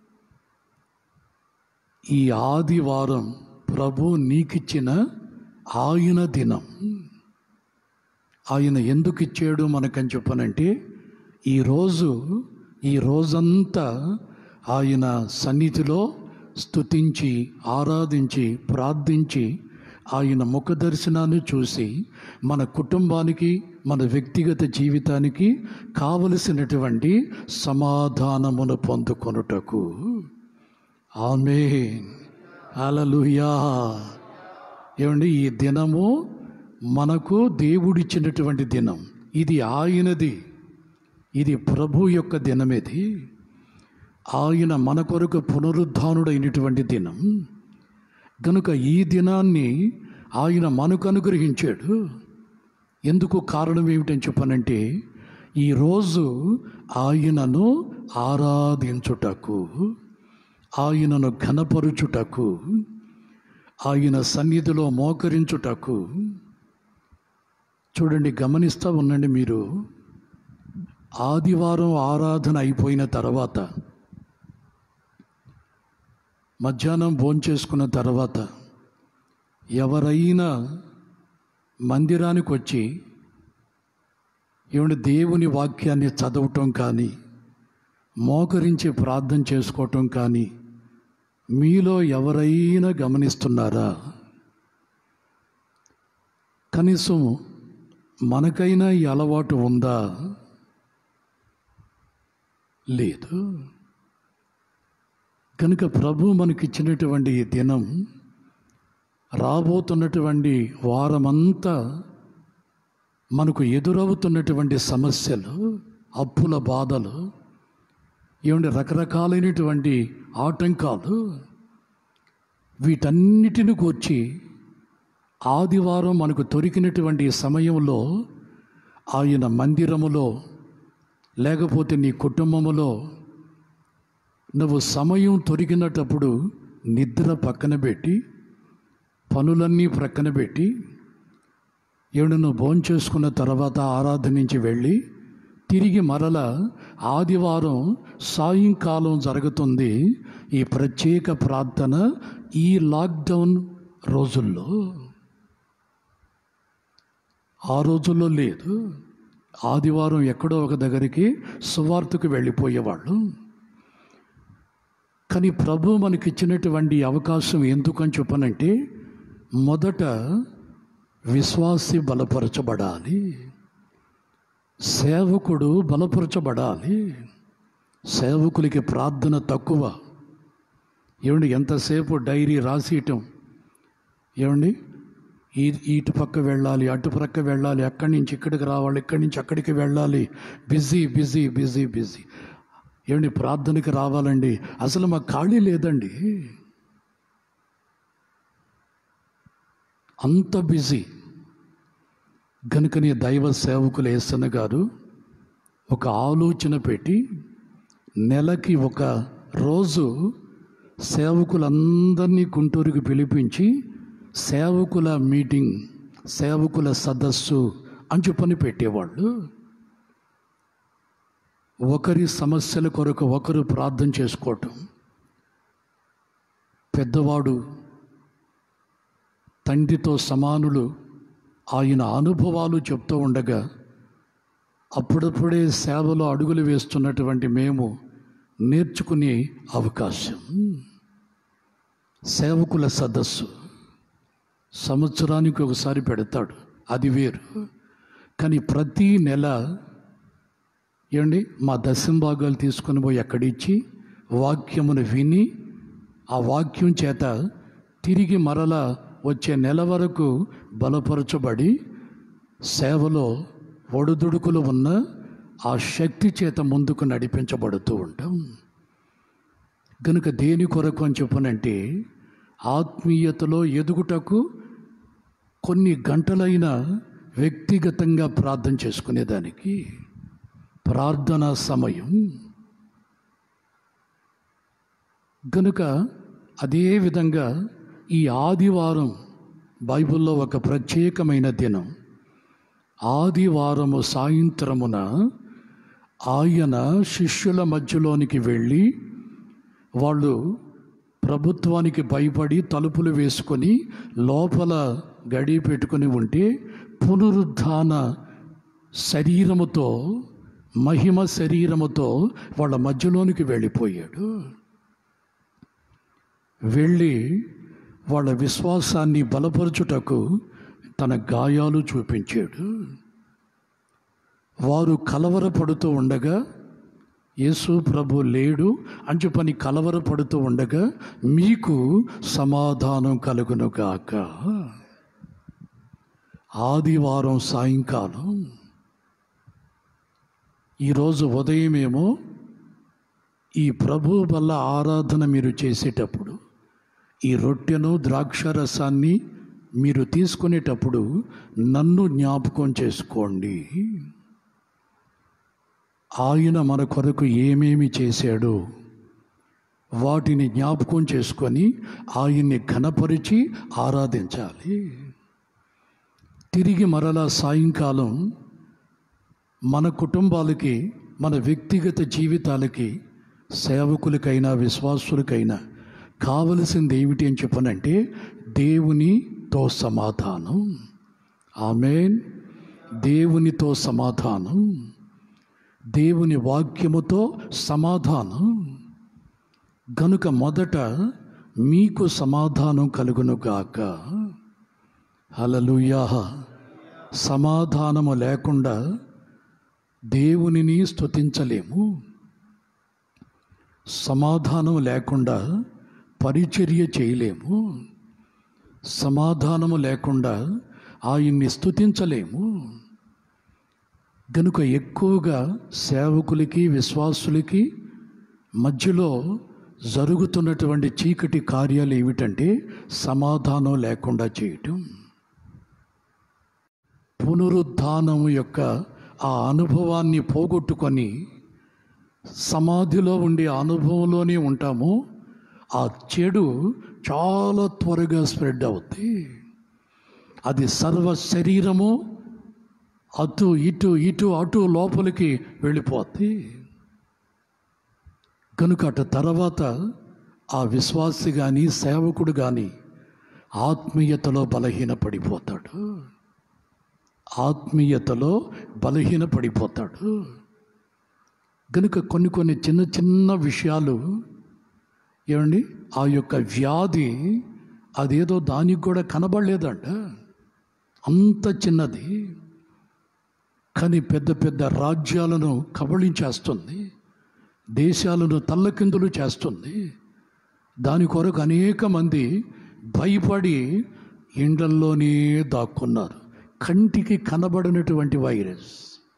ఈ ఆదివారం ప్రభు నీకిచ్చిన ఆయన దినం. ఆయన ఎందుకు ఇచ్చాడు మనకని చెప్పనంటే, ఈరోజు ఈ రోజంతా ఆయన సన్నిధిలో స్తుతించి, ఆరాధించి, ప్రార్థించి, ఆయన ముఖ దర్శనాన్ని చూసి మన కుటుంబానికి, మన వ్యక్తిగత జీవితానికి కావలసినటువంటి సమాధానమును పొందుకొనుటకు. ఆమేన్, హల్లెలూయా. ఏమండి, ఈ దినము మనకు దేవుడిచ్చినటువంటి దినం. ఇది ఆయనది, ఇది ప్రభు యొక్క దినం. ఇది ఆయన మన కొరకు పునరుద్ధానుడైనటువంటి దినం కనుక ఈ దినాన్ని ఆయన మనకు అనుగ్రహించాడు. ఎందుకు? కారణం ఏమిటని చెప్పనంటే, ఈరోజు ఆయనను ఆరాధించుటకు, ఆయనను ఘనపరుచుటకు, ఆయన సన్నిధిలో మోకరించుటకు. చూడండి, గమనిస్తూ ఉండండి మీరు. ఆదివారం ఆరాధన అయిపోయిన తర్వాత, మధ్యాహ్నం భోంచేసుకున్న తర్వాత ఎవరైనా మందిరానికి వచ్చి ఏమంటే దేవుని వాక్యాన్ని చదవటం కానీ, మోకరించి ప్రార్థన చేసుకోవటం కానీ మీలో ఎవరైనా గమనిస్తున్నారా? కనీసం మనకైనా ఈ అలవాటు ఉందా? లేదు. కనుక ప్రభు మనకిచ్చినటువంటి ఈ దినం, రాబోతున్నటువంటి వారమంతా మనకు ఎదురవుతున్నటువంటి సమస్యలు, అప్పుల బాధలు, ఏమంటే రకరకాలైనటువంటి ఆటంకాలు, వీటన్నిటిని కూర్చి ఆదివారం మనకు దొరికినటువంటి సమయంలో ఆయన మందిరములో, లేకపోతే నీ కుటుంబములో నువ్వు సమయం దొరికినప్పుడు నిద్ర పక్కన పెట్టి, పనులన్నీ ప్రక్కన పెట్టి, ఏడు నువ్వు భోంచేసుకున్న తర్వాత ఆరాధన నుంచి వెళ్ళి తిరిగి మరల ఆదివారం సాయంకాలం జరుగుతుంది ఈ ప్రత్యేక ప్రార్థన. ఈ లాక్డౌన్ రోజుల్లో, ఆ రోజుల్లో లేదు. ఆదివారం ఎక్కడో ఒక దగ్గరికి సువార్తకు వెళ్ళిపోయేవాళ్ళు. కానీ ప్రభు మనకిచ్చినటువంటి అవకాశం ఎందుకని చెప్పనంటే, మొదట విశ్వాసి బలపరచబడాలి, సేవకుడు బలపరచబడాలి. సేవకులకి ప్రార్థన తక్కువ. ఏమండి, ఎంతసేపు డైరీ రాసేయటం, ఏమండి ఈ ఇటు పక్క వెళ్ళాలి, అటు పక్క వెళ్ళాలి, అక్కడి నుంచి ఇక్కడికి రావాలి, ఇక్కడి నుంచి అక్కడికి వెళ్ళాలి, బిజీ బిజీ బిజీ బిజీ. ఏమండి, ప్రార్థనకి రావాలండి, అసలు మాకు ఖాళీ లేదండి, అంత బిజీ. కనుకని దైవ సేవకులు యేసన్న గారు ఒక ఆలోచన పెట్టి, నెలకి ఒక రోజు సేవకులందరినీ గుంటూరుకి పిలిపించి సేవకుల మీటింగ్, సేవకుల సదస్సు అని చెప్పని పెట్టేవాళ్ళు. ఒకరి సమస్యల కొరకు ఒకరు ప్రార్థన చేసుకోవటం. పెద్దవాడు తండ్రితో సమానులు ఆయన అనుభవాలు చెప్తూ ఉండగా, అప్పుడప్పుడే సేవలో అడుగులు వేస్తున్నటువంటి మేము నేర్చుకునే అవకాశం. సేవకుల సదస్సు సంవత్సరానికి ఒకసారి పెడతాడు, అది వేరు. కానీ ప్రతీ నెల ఏమండి మా దశంభాగాలు తీసుకొని పోయి అక్కడిచ్చి వాక్యమును విని ఆ వాక్యం చేత తిరిగి మరల వచ్చే నెల వరకు బలపరచబడి సేవలో ఒడుదుడుకులు ఉన్న ఆ శక్తి చేత ముందుకు నడిపించబడుతూ ఉంటాం. కనుక దేని కొరకు అని చెప్పనంటే ఆత్మీయతలో ఎదుగుటకు కొన్ని గంటలైనా వ్యక్తిగతంగా ప్రార్థన చేసుకునేదానికి ప్రార్థనా సమయం. కనుక అదే విధంగా ఈ ఆదివారం బైబిల్లో ఒక ప్రత్యేకమైన దినం. ఆదివారము సాయంత్రమున ఆయన శిష్యుల మధ్యలోనికి వెళ్ళి, వాళ్ళు ప్రభుత్వానికి భయపడి తలుపులు వేసుకొని లోపల గడి పెట్టుకొని ఉంటే పునరుద్ధాన శరీరముతో, మహిమ శరీరముతో వాళ్ళ మధ్యలోనికి వెళ్ళిపోయాడు. వెళ్ళి వాళ్ళ విశ్వాసాన్ని బలపరచుటకు తన గాయాలు చూపించాడు. వారు కలవరపడుతూ ఉండగా, యేసు ప్రభు లేడు అని చెప్పని కలవరపడుతూ ఉండగా, మీకు సమాధానం కలుగునుగాక. ఆదివారం సాయంకాలం, ఈరోజు ఉదయమేమో ఈ ప్రభు వల్ల ఆరాధన మీరు చేసేటప్పుడు ఈ రొట్టెను ద్రాక్షరసాన్ని మీరు తీసుకునేటప్పుడు నన్ను జ్ఞాపకం చేసుకోండి. ఆయన మన కొరకు ఏమేమి చేశాడో వాటిని జ్ఞాపకం చేసుకొని ఆయన్ని ఘనపరిచి ఆరాధించాలి. తిరిగి మరలా సాయంకాలం మన కుటుంబాలకి, మన వ్యక్తిగత జీవితాలకి, సేవకులకైనా విశ్వాసులకైనా కావలసింది ఏమిటి అని చెప్పనంటే దేవునితో సమాధానం. ఆమేన్. దేవునితో సమాధానం, దేవుని వాక్యముతో సమాధానం. గనుక మొదట మీకు సమాధానం కలుగునుగాక. హల్లెలూయా. సమాధానము లేకుండా దేవునిని స్తుతించలేము. సమాధానం లేకుండా పరిచర్య చేయలేము. సమాధానము లేకుండా ఆయన్ని స్తుతించలేము. కనుక ఎక్కువగా సేవకులకి, విశ్వాసులకి మధ్యలో జరుగుతున్నటువంటి చీకటి కార్యాలు ఏమిటంటే సమాధానం లేకుండా చేయటం. పునరుద్ధానం యొక్క ఆ అనుభవాన్ని పోగొట్టుకొని సమాధిలో ఉండే అనుభవంలోనే ఉంటాము. ఆ చెడు చాలా త్వరగా స్ప్రెడ్ అవుతుంది. అది సర్వ శరీరము అటు ఇటు ఇటు అటు లోపలికి వెళ్ళిపోద్ది. కనుక అటు తర్వాత ఆ విశ్వాసి కానీ సేవకుడు కానీ ఆత్మీయతలో బలహీనపడిపోతాడు. ఆత్మీయతలో బలహీనపడిపోతాడు. కనుక కొన్ని కొన్ని చిన్న చిన్న విషయాలు ఏమండి, ఆ యొక్క వ్యాధి అదేదో దానికి కూడా కనబడలేదంట, అంత చిన్నది. కానీ పెద్ద పెద్ద రాజ్యాలను కబళించేస్తుంది, దేశాలను తల్లకిందులు చేస్తుంది. దాని కొరకు అనేక మంది భయపడి ఇండ్లల్లోనే దాక్కున్నారు. కంటికి కనబడినటువంటి వైరస్.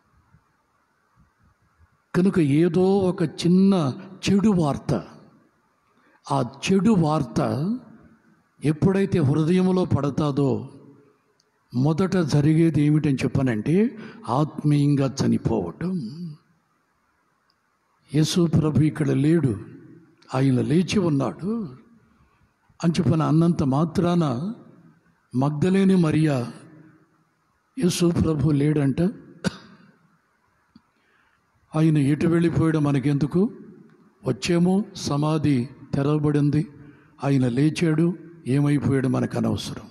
కనుక ఏదో ఒక చిన్న చెడు వార్త, ఆ చెడు వార్త ఎప్పుడైతే హృదయంలో పడతాదో మొదట జరిగేది ఏమిటని చెప్పనంటే ఆత్మీయంగా చనిపోవటం. యేసు ప్రభు ఇక్కడ లేడు, ఆయన లేచి ఉన్నాడు అని చెప్పని అన్నంత మాత్రాన మగ్దలేని మరియా యేసు ప్రభు లేడంట, ఆయన ఎటు వెళ్ళిపోయాడో మనకెందుకు, వచ్చేమో సమాధి తెరవబడింది, ఆయన లేచాడు, ఏమైపోయాడు మనకు అనవసరం.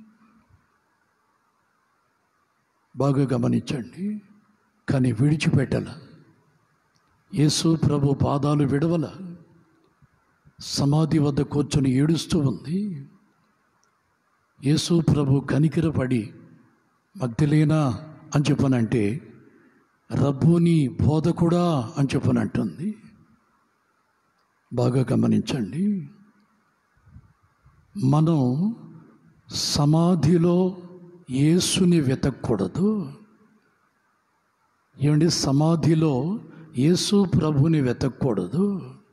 బాగా గమనించండి. కానీ విడిచిపెట్టల, యేసు ప్రభు పాదాలు విడవల, సమాధి వద్ద కూర్చొని ఏడుస్తూ ఉంది. యేసు ప్రభు కనికిరపడి మగ్దలేనా అని చెప్పనంటే రబ్బూని బోధకుడా అని చెప్పనంటుంది. బాగా గమనించండి. మనం సమాధిలో యేసుని వెతకూడదు. ఏమండి, సమాధిలో యేసు ప్రభుని వెతకూడదు.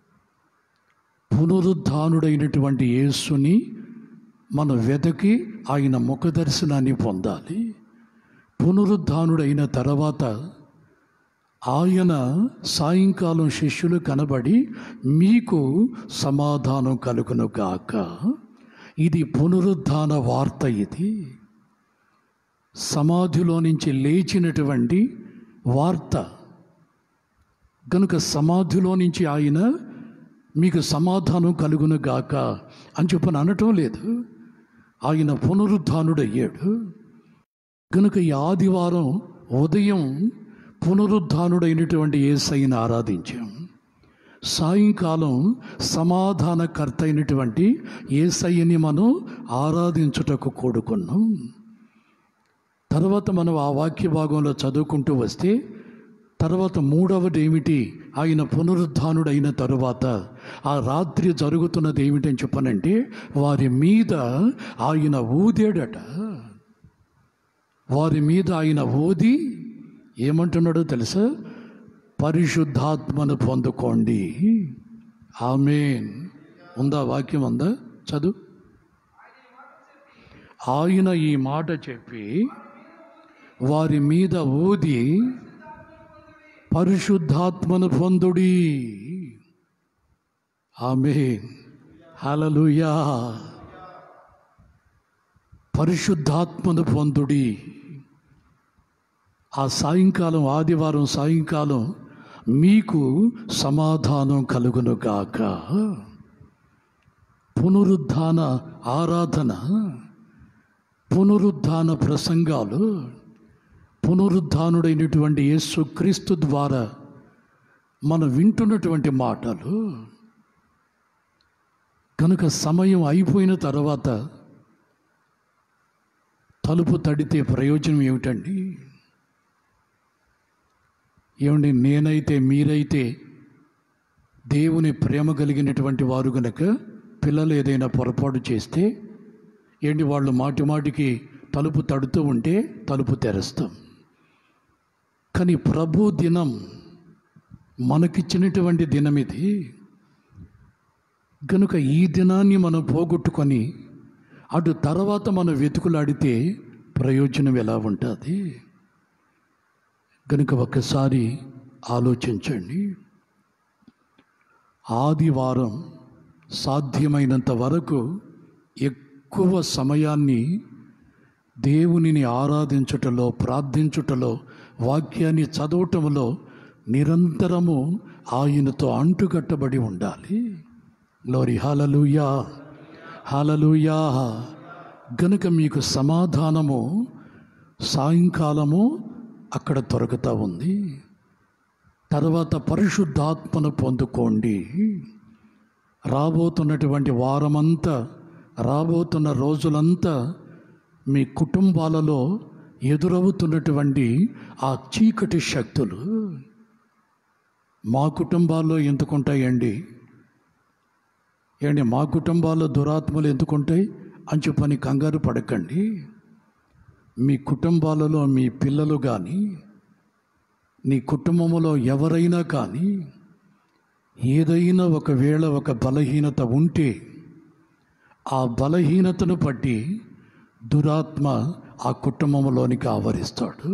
పునరుద్ధానుడైనటువంటి యేసుని మనం వెతకి ఆయన ముఖ దర్శనాన్ని పొందాలి. పునరుద్ధానుడైన తర్వాత ఆయన సాయంకాలం శిష్యులు కనబడి మీకు సమాధానం కలుగును గాక. ఇది పునరుద్ధాన వార్త. ఇది సమాధిలో నుంచి లేచినటువంటి వార్త కనుక సమాధిలో నుంచి ఆయన మీకు సమాధానం కలుగును గాక అని చెప్పని అనటం లేదు. ఆయన పునరుద్ధానుడయ్యాడు కనుక ఈ ఆదివారం ఉదయం పునరుద్ధానుడైనటువంటి యేసయ్యను ఆరాధించాం. సాయంకాలం సమాధానకర్త అయినటువంటి యేసయ్యని మనం ఆరాధించుటకు కూడుకున్నాం. తర్వాత మనం ఆ వాక్య భాగంలో చదువుకుంటూ వస్తే తర్వాత మూడవది ఏమిటి? ఆయన పునరుద్ధానుడైన తరువాత ఆ రాత్రి జరుగుతున్నది ఏమిటని చెప్పనంటే వారి మీద ఆయన ఊదేడట. వారి మీద ఆయన ఊది ఏమంటున్నాడో తెలుసా? పరిశుద్ధాత్మను పొందుకోండి. ఆమేన్. ఉందా? వాక్యం ఉందా? చదువు. ఆయన ఈ మాట చెప్పి వారి మీద ఊది పరిశుద్ధాత్మను పొందుడి. ఆమేన్. హల్లెలూయా. పరిశుద్ధాత్మను పొందుడి. ఆ సాయంకాలం, ఆదివారం సాయంకాలం మీకు సమాధానం కలుగును గాక. పునరుద్ధాన ఆరాధన, పునరుద్ధాన ప్రసంగాలు, పునరుద్ధానుడైనటువంటి యేసు క్రీస్తు ద్వారా మనం వింటున్నటువంటి మాటలు. కనుక సమయం అయిపోయిన తర్వాత తలుపు తడితే ప్రయోజనం ఏమిటండి? ఏమండి, నేనైతే మీరైతే దేవుని ప్రేమ కలిగినటువంటి వారు గనక పిల్లలు ఏదైనా పొరపాటు చేస్తే ఏంటి, వాళ్ళు మాటి మాటికి తలుపు తడుతూ ఉంటే తలుపు తెరుస్తాం. కానీ ప్రభు దినం మనకిచ్చినటువంటి దినం ఇది. కనుక ఈ దినాన్ని మనం పోగొట్టుకొని అటు తర్వాత మనం వెతుకులాడితే ప్రయోజనం ఎలా ఉంటుంది? కనుక ఒక్కసారి ఆలోచించండి. ఆదివారం సాధ్యమైనంత వరకు ఎక్కువ సమయాన్ని దేవునిని ఆరాధించుటలో, ప్రార్థించుటలో, వాక్యాన్ని చదవటంలో నిరంతరము ఆయనతో అంటుకట్టబడి ఉండాలి. గ్లోరీ. Hallelujah, hallelujah. గనుక మీకు సమాధానము సాయంకాలము అక్కడ దొరుకుతూ ఉంది. తర్వాత పరిశుద్ధాత్మను పొందుకోండి. రాబోతున్నటువంటి వారమంతా, రాబోతున్న రోజులంతా మీ కుటుంబాలలో ఎదురవుతున్నటువంటి ఆ చీకటి శక్తులు మా కుటుంబాల్లో ఎందుకుంటాయండి? ఏంటి, మా కుటుంబాల్లో దురాత్మలు ఎందుకుంటాయి అని చెప్పని కంగారు పడకండి. మీ కుటుంబాలలో మీ పిల్లలు కానీ, నీ కుటుంబంలో ఎవరైనా కానీ ఏదైనా ఒకవేళ ఒక బలహీనత ఉంటే ఆ బలహీనతను బట్టి దురాత్మ ఆ కుటుంబంలోనికి ఆవరిస్తాడు.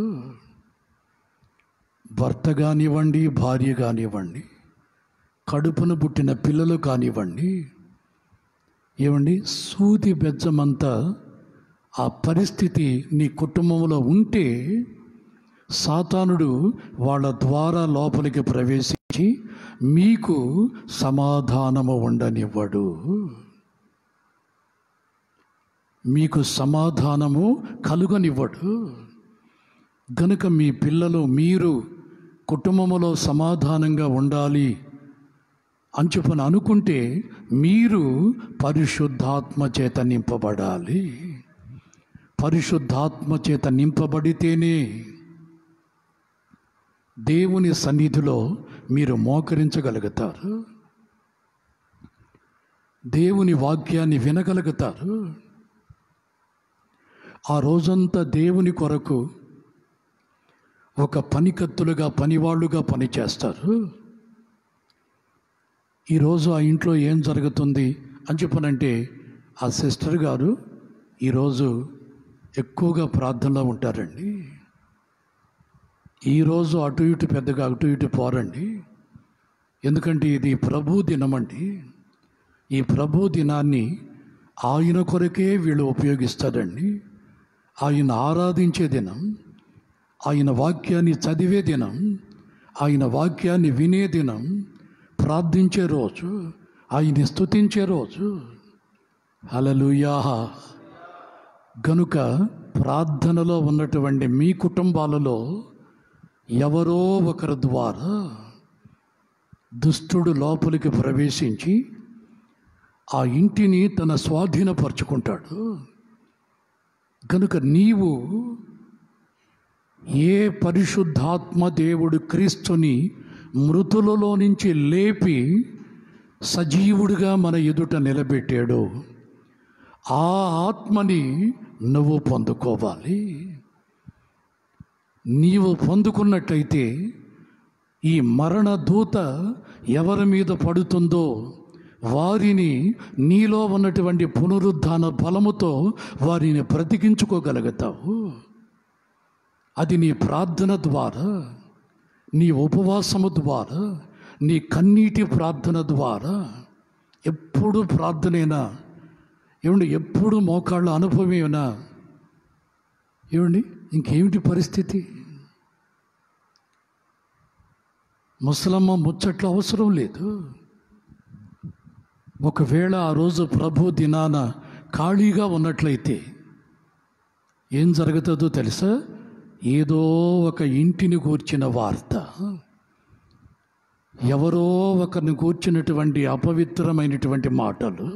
భర్త కానివ్వండి, భార్య కానివ్వండి, కడుపును పుట్టిన పిల్లలు కానివ్వండి. ఏమండి, సూది బెజ్జమంతా ఆ పరిస్థితి నీ కుటుంబంలో ఉంటే సాతానుడు వాళ్ళ ద్వారా లోపలికి ప్రవేశించి మీకు సమాధానము ఉండనివ్వడు. మీకు సమాధానము కలుగనివ్వడు. గనుక మీ పిల్లలు, మీరు కుటుంబంలో సమాధానంగా ఉండాలి అని చెప్పని అనుకుంటే మీరు పరిశుద్ధాత్మ చేత నింపబడాలి. పరిశుద్ధాత్మ చేత నింపబడితేనే దేవుని సన్నిధిలో మీరు మోకరించగలుగుతారు. దేవుని వాక్యాన్ని వినగలుగుతారు. ఆ రోజంతా దేవుని కొరకు ఒక పనికత్తులుగా పనివాళ్ళుగా పనిచేస్తారు. ఈరోజు ఆ ఇంట్లో ఏం జరుగుతుంది అని చెప్పనంటే, ఆ సిస్టర్ గారు ఈరోజు ఎక్కువగా ప్రార్థనలో ఉంటారండి. ఈరోజు అటు ఇటు పెద్దగా అటు ఇటు పోరండి. ఎందుకంటే ఇది ప్రభు దినమండి. ఈ ప్రభు దినాన్ని ఆయన కొరకే వీళ్ళు ఉపయోగిస్తారండి. ఆయన ఆరాధించే దినం, ఆయన వాక్యాన్ని చదివే దినం, ఆయన వాక్యాన్ని వినే దినం, ప్రార్థించే రోజు, ఆయన్ని స్తుతించే రోజు. హల్లెలూయా. గనుక ప్రార్థనలో ఉన్నటువంటి మీ కుటుంబాలలో ఎవరో ఒకరి ద్వారా దుష్టుడు లోపలికి ప్రవేశించి ఆ ఇంటిని తన స్వాధీనపరుచుకుంటాడు. కనుక నీవు ఏ పరిశుద్ధాత్మ దేవుడు క్రీస్తుని మృతులలో నుంచి లేపి సజీవుడిగా మన ఎదుట నిలబెట్టాడో ఆ ఆత్మని నువ్వు పొందుకోవాలి. నీవు పొందుకున్నట్టయితే ఈ మరణ దూత ఎవరి మీద పడుతుందో వారిని నీలో ఉన్నటువంటి పునరుద్ధాన బలముతో వారిని బ్రతికించుకోగలుగుతావు. అది నీ ప్రార్థన ద్వారా, నీ ఉపవాసము ద్వారా, నీ కన్నీటి ప్రార్థన ద్వారా. ఎప్పుడు ప్రార్థనేనా ఏమండి? ఎప్పుడు మోకాళ్ళ అనుభవమేనా ఏమండి? ఇంకేమిటి పరిస్థితి? ముసలమ్మ ముచ్చట్లు అవసరం లేదు. ఒకవేళ ఆ రోజు ప్రభు దినాన ఖాళీగా ఉన్నట్లయితే ఏం జరుగుతుందో తెలుసా? ఏదో ఒక ఇంటిని గూర్చిన వార్త, ఎవరో ఒకరిని గూర్చినటువంటి అపవిత్రమైనటువంటి మాటలు,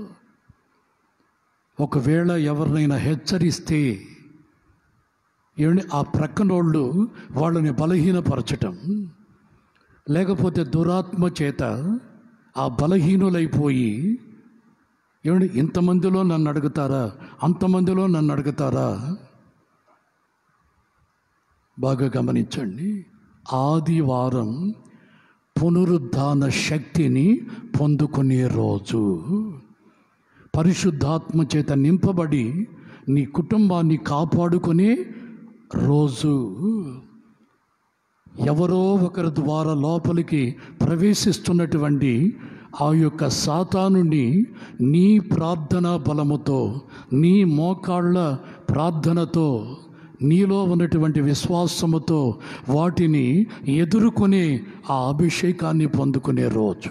ఒకవేళ ఎవరినైనా హెచ్చరిస్తే ఏమండి ఆ ప్రక్కనోళ్ళు వాళ్ళని బలహీనపరచటం, లేకపోతే దురాత్మ చేత ఆ బలహీనులైపోయి ఏమండి ఇంతమందిలో నన్ను అడుగుతారా, అంతమందిలో నన్ను అడుగుతారా? బాగా గమనించండి. ఆదివారం పునరుద్ధాన శక్తిని పొందుకునే రోజు, పరిశుద్ధాత్మ చేత నింపబడి నీ కుటుంబాన్ని కాపాడుకునే రోజు. ఎవరో ఒకరి ద్వారా లోపలికి ప్రవేశిస్తున్నటువంటి ఆ యొక్క సాతానుని నీ ప్రార్థనా బలముతో, నీ మోకాళ్ళ ప్రార్థనతో, నీలో ఉన్నటువంటి విశ్వాసముతో వాటిని ఎదుర్కొనే ఆ అభిషేకాన్ని పొందుకునే రోజు.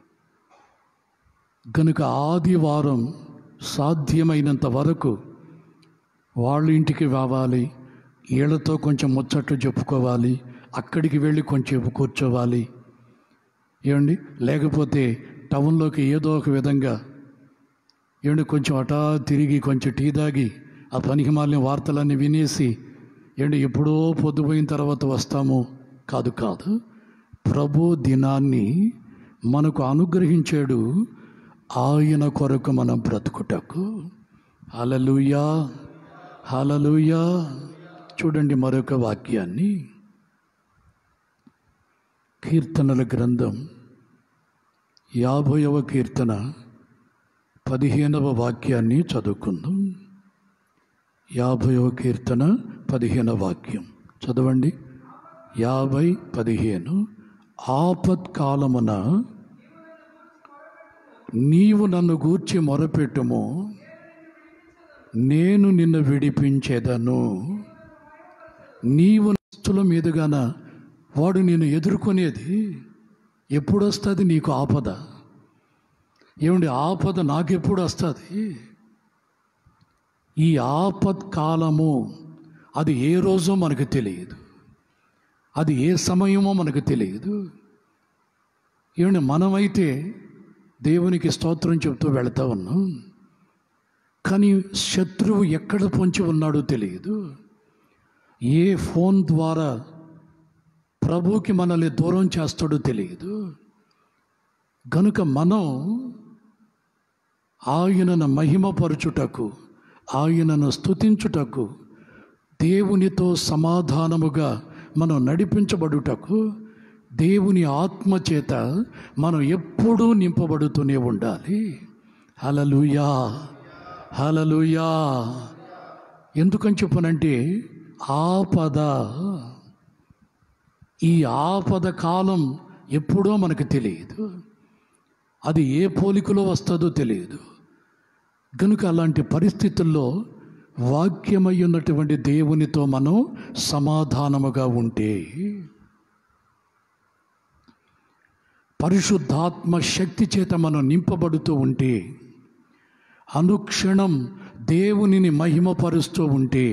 కనుక ఆదివారం సాధ్యమైనంత వరకు వాళ్ళ ఇంటికి రావాలి, వీళ్ళతో కొంచెం ముచ్చట్లు చెప్పుకోవాలి, అక్కడికి వెళ్ళి కొంచెం కూర్చోవాలి ఏమండి. లేకపోతే టౌన్లోకి ఏదో ఒక విధంగా ఏమండి కొంచెం అటా తిరిగి కొంచెం టీ తాగి ఆ పనికి మాలిన వార్తలన్నీ వినేసి ఏమండి ఎప్పుడో పొద్దుపోయిన తర్వాత వస్తాము. కాదు కాదు ప్రభు దినాన్ని మనకు అనుగ్రహించాడు ఆయన కొరకు మనం బ్రతుకుటకు. హల్లెలూయా, హల్లెలూయా. చూడండి మరొక వాక్యాన్ని, కీర్తనల గ్రంథం యాభైవ కీర్తన పదిహేనవ వాక్యాన్ని చదువుకుందాం. యాభైవ కీర్తన పదిహేనవ వాక్యం చదవండి. యాభై పదిహేను. ఆపత్కాలమున నీవు నన్ను గూర్చి మొరపెట్టుము, నేను నిన్ను విడిపించేదను. నీవు నస్తుల మీదుగాన వాడు నేను ఎదుర్కొనేది ఎప్పుడు వస్తుంది? నీకు ఆపద ఏమండి? ఆపద నాకెప్పుడు వస్తుంది? ఈ ఆపత్కాలము అది ఏ రోజో మనకు తెలియదు, అది ఏ సమయమో మనకు తెలియదు. ఏమండి మనమైతే దేవునికి స్తోత్రం చెబుతూ వెళతా ఉన్నాం, కానీ శత్రువు ఎక్కడ పొంచి ఉన్నాడో తెలియదు. ఏ ఫోన్ ద్వారా ప్రభువుకి మనల్ని దూరం చేస్తాడో తెలియదు. గనుక మనం ఆయనను మహిమపరచుటకు, ఆయనను స్తుతించుటకు, దేవునితో సమాధానముగా మనం నడిపించబడుటకు దేవుని ఆత్మ చేత మనం ఎప్పుడూ నింపబడుతూనే ఉండాలి. హల్లెలూయా, హల్లెలూయా. ఎందుకని చెప్పనంటే ఆపద, ఈ ఆపద కాలం ఎప్పుడో మనకు తెలియదు, అది ఏ పోలికలో వస్తుందో తెలియదు. కనుక అలాంటి పరిస్థితుల్లో వాక్యమై ఉన్నటువంటి దేవునితో మనం సమాధానముగా ఉంటే, పరిశుద్ధాత్మ శక్తి చేత మనం నింపబడుతూ ఉంటే, అనుక్షణం దేవునిని మహిమపరుస్తూ ఉంటే,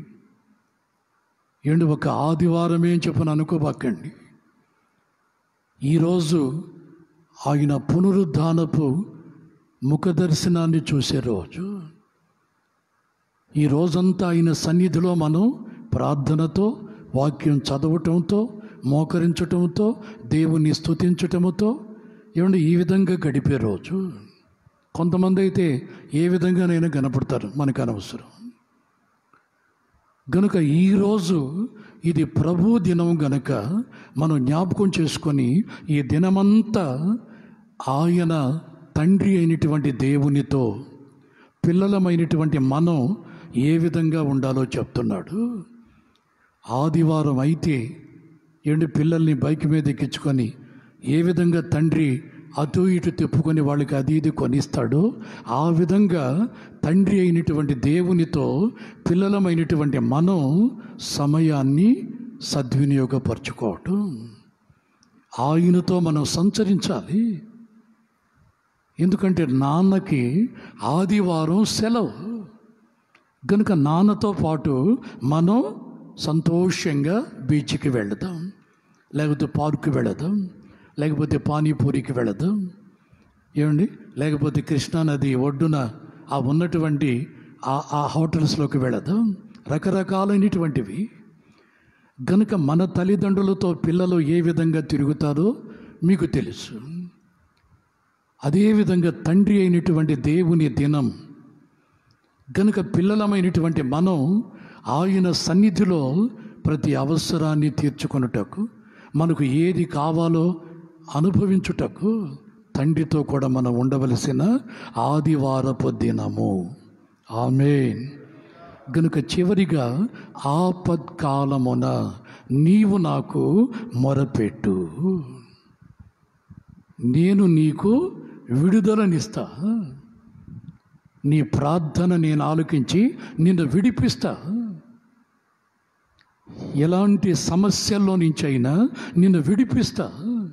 ఏంటి ఒక ఆదివారమే చెప్పని అనుకోబాకండి. ఈరోజు ఆయన పునరుద్ధానపు ముఖ దర్శనాన్ని చూసే రోజు. ఈ రోజంతా ఆయన సన్నిధిలో మనం ప్రార్థనతో, వాక్యం చదవటంతో, మోకరించటంతో, దేవుని స్తుతించటముతో ఏమంటే ఈ విధంగా గడిపే రోజు. కొంతమంది అయితే ఏ విధంగానైనా కనపడతారు, మనకు అనవసరం. గనుక ఈరోజు ఇది ప్రభు దినం గనుక మనం జ్ఞాపకం చేసుకొని ఈ దినమంతా ఆయన తండ్రి అయినటువంటి దేవునితో పిల్లలమైనటువంటి మనం ఏ విధంగా ఉండాలో చెప్తున్నాడు. ఆదివారం అయితే ఏంటి పిల్లల్ని బైక్ మీద ఎక్కించుకొని ఏ విధంగా తండ్రి అటు ఇటు తిప్పుకొని వాళ్ళకి అది ఇది కొనిస్తాడో, ఆ విధంగా తండ్రి అయినటువంటి దేవునితో పిల్లలమైనటువంటి మనం సమయాన్ని సద్వినియోగపరచుకోవటం, ఆయనతో మనం సంచరించాలి. ఎందుకంటే నాన్నకి ఆదివారం సెలవు కనుక నాన్నతో పాటు మనం సంతోషంగా బీచ్కి వెళదాం, లేకపోతే పార్క్కి వెళదాం, లేకపోతే పానీపూరికి వెళదాం, ఏమండి, లేకపోతే కృష్ణానది ఒడ్డున ఆ ఉన్నటువంటి ఆ ఆ హోటల్స్లోకి వెళదాం, రకరకాలైనటువంటివి. గనుక మన తల్లిదండ్రులతో పిల్లలు ఏ విధంగా తిరుగుతారో మీకు తెలుసు. అదేవిధంగా తండ్రి అయినటువంటి దేవుని దినం గనుక పిల్లలమైనటువంటి మనం ఆయన సన్నిధిలో ప్రతి అవసరాన్ని తీర్చుకొనుటకు, మనకు ఏది కావాలో అనుభవించుటకు తండ్రితో కూడా మనం ఉండవలసిన ఆదివారపు దినము. ఆమేన్. గనుక చివరిగా ఆపత్కాలమున నీవు నాకు మొరపెట్టు, నేను నీకు విడుదలనిస్తా, నీ ప్రార్థన నేను ఆలకించి నిన్ను విడిపిస్తా. ఎలాంటి సమస్యల్లో నుంచైనా నిన్ను విడిపిస్తా.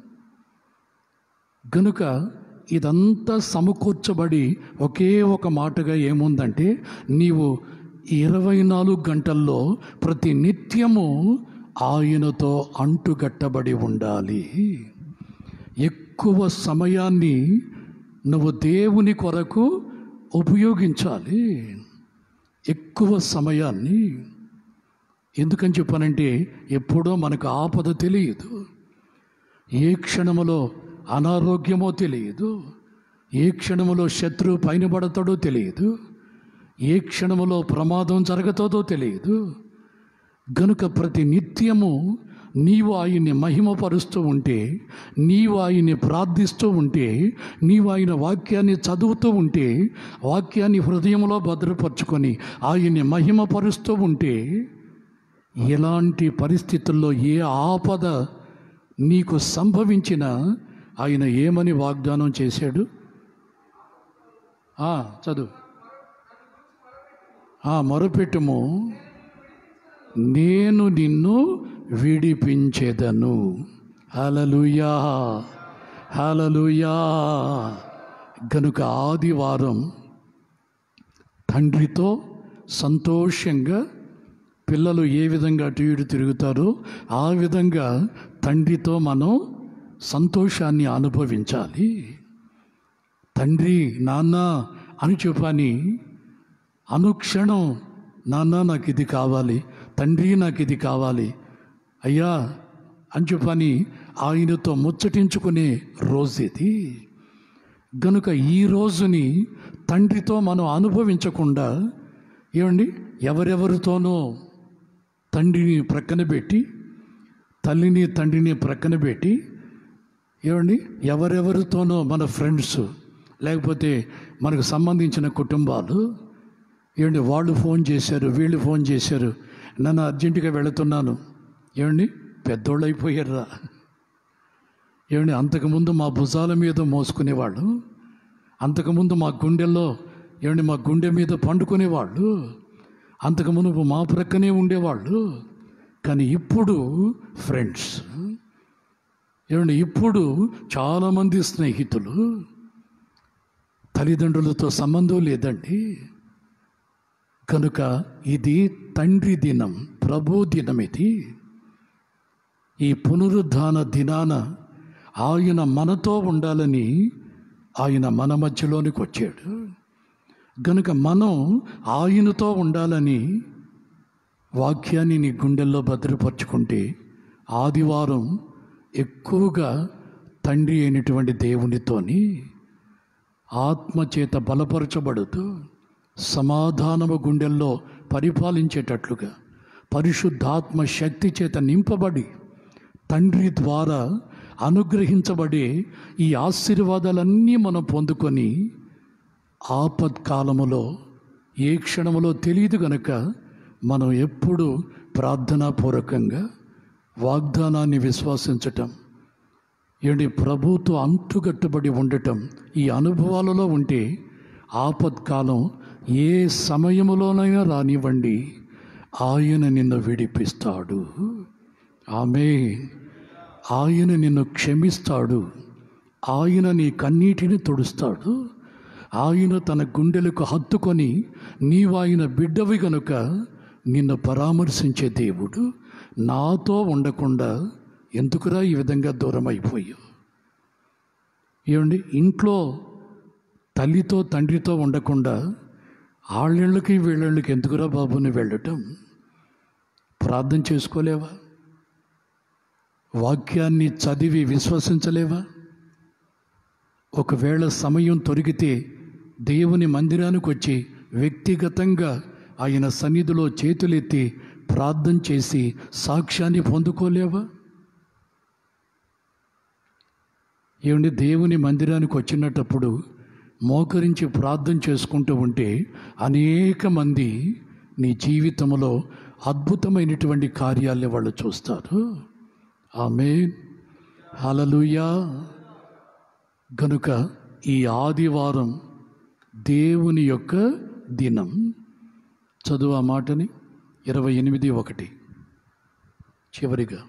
గనుక ఇదంతా సమకూర్చబడి ఒకే ఒక మాటగా ఏముందంటే, నీవు ఇరవై నాలుగు గంటల్లో ప్రతి నిత్యము ఆయనతో అంటుగట్టబడి ఉండాలి. ఎక్కువ సమయాన్ని నువ్వు దేవుని కొరకు ఉపయోగించాలి, ఎక్కువ సమయాన్ని. ఎందుకని చెప్పానంటే ఎప్పుడో మనకు ఆపద తెలియదు, ఏ క్షణములో అనారోగ్యమో తెలియదు, ఏ క్షణములో శత్రువు పైన పడతాడో తెలియదు, ఏ క్షణములో ప్రమాదం జరుగుతుందో తెలియదు. గనుక ప్రతి నిత్యము నీవు ఆయన్ని మహిమపరుస్తూ ఉంటే, నీవు ఆయన్ని ప్రార్థిస్తూ ఉంటే, నీవు ఆయన వాక్యాన్ని చదువుతూ ఉంటే, వాక్యాన్ని హృదయంలో భద్రపరుచుకొని ఆయన్ని మహిమపరుస్తూ ఉంటే, ఎలాంటి పరిస్థితుల్లో ఏ ఆపద నీకు సంభవించినా ఆయన ఏమని వాగ్దానం చేశాడు? చదువు. మొరపెట్టుము, నేను నిన్ను విడిపించెదను. హల్లెలూయా, హల్లెలూయా. గనుక ఆదివారం తండ్రితో సంతోషంగా పిల్లలు ఏ విధంగా అటు ఇటు తిరుగుతారో ఆ విధంగా తండ్రితో మనం సంతోషాన్ని అనుభవించాలి. తండ్రి నాన్న అని చెప్పని అనుక్షణం నాన్న నాకు ఇది కావాలి, తండ్రి నాకు ఇది కావాలి, అయ్యా అని చెప్పని ఆయనతో ముచ్చటించుకునే రోజు ఇది. గనుక ఈ రోజుని తండ్రితో మనం అనుభవించకుండా ఏమండి ఎవరెవరితోనో తండ్రిని ప్రక్కన పెట్టి తల్లిని తండ్రిని ప్రక్కన పెట్టి ఏమండి ఎవరెవరితోనో మన ఫ్రెండ్స్ లేకపోతే మనకు సంబంధించిన కుటుంబాలు ఏమండి వాళ్ళు ఫోన్ చేశారు వీళ్ళు ఫోన్ చేశారు నన్ను అర్జెంటుగా వెళుతున్నాను ఏమండి పెద్దోళ్ళు అయిపోయారా ఏమండి అంతకుముందు మా భుజాల మీద మోసుకునేవాళ్ళు అంతకుముందు మా గుండెల్లో ఏమండి మా గుండె మీద పండుకునేవాళ్ళు అంతకుముందు మా ప్రక్కనే ఉండేవాళ్ళు కానీ ఇప్పుడు ఫ్రెండ్స్ ఏమండి ఇప్పుడు చాలామంది స్నేహితులు తల్లిదండ్రులతో సంబంధం లేదండి. కనుక ఇది తండ్రి దినం, ప్రభు దినం. ఇది ఈ పునరుద్ధాన దినాన ఆయన మనతో ఉండాలని ఆయన మన మధ్యలోనికి వచ్చాడు. కనుక మనం ఆయనతో ఉండాలని వాక్యాన్ని నీ గుండెల్లో భద్రపరుచుకుంటే ఆదివారం ఎక్కువగా తండ్రి అయినటువంటి దేవునితోని ఆత్మచేత బలపరచబడుతూ సమాధానము గుండెల్లో పరిపాలించేటట్లుగా పరిశుద్ధాత్మ శక్తి చేత నింపబడి తండ్రి ద్వారా అనుగ్రహించబడే ఈ ఆశీర్వాదాలన్నీ మనం పొందుకొని ఆపత్కాలములో ఏ క్షణములో తెలియదు గనుక మనం ఎప్పుడు ప్రార్థనాపూర్వకంగా వాగ్దానాన్ని విశ్వసించటం ఏంటి ప్రభుతో అంటుకట్టుబడి ఉండటం ఈ అనుభవాలలో ఉంటే ఆపత్కాలం ఏ సమయములోనైనా రానివ్వండి ఆయన నిన్ను విడిపిస్తాడు. ఆమేన్. ఆయన నిన్ను క్షమిస్తాడు. ఆయన నీ కన్నీటిని తుడుస్తాడు. ఆయన తన గుండెలకు హత్తుకొని నీవు ఆయన బిడ్డవి గనుక నిన్ను పరామర్శించే దేవుడు. నాతో ఉండకుండా ఎందుకురా ఈ విధంగా దూరం అయిపోయావు? ఏమండి ఇంట్లో తల్లితో తండ్రితో ఉండకుండా ఆళ్ళకి వీళ్ళకి ఎందుకురా బాబుని వెళ్ళటం? ప్రార్థన చేసుకోలేవా? వాక్యాన్ని చదివి విశ్వసించలేవా? ఒకవేళ సమయం దొరికితే దేవుని మందిరానికి వచ్చి వ్యక్తిగతంగా ఆయన సన్నిధిలో చేతులెత్తి ప్రార్థన చేసి సాక్ష్యాన్ని పొందుకోలేవా? ఏమండి దేవుని మందిరానికి వచ్చినప్పుడు మోకరించి ప్రార్థన చేసుకుంటూ ఉంటే అనేక మంది నీ జీవితంలో అద్భుతమైనటువంటి కార్యాలను వాళ్ళు చూస్తారు. ఆమేన్. హల్లెలూయా. గనుక ఈ ఆదివారం దేవుని యొక్క దినం. చదువు ఆ మాటని ఇరవై ఎనిమిది ఒకటి చివరిగా.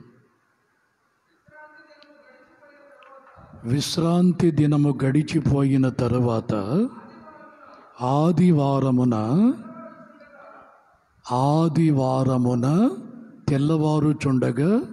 విశ్రాంతి దినము గడిచిపోయిన తరువాత ఆదివారమున ఆదివారమున తెల్లవారుచుండగా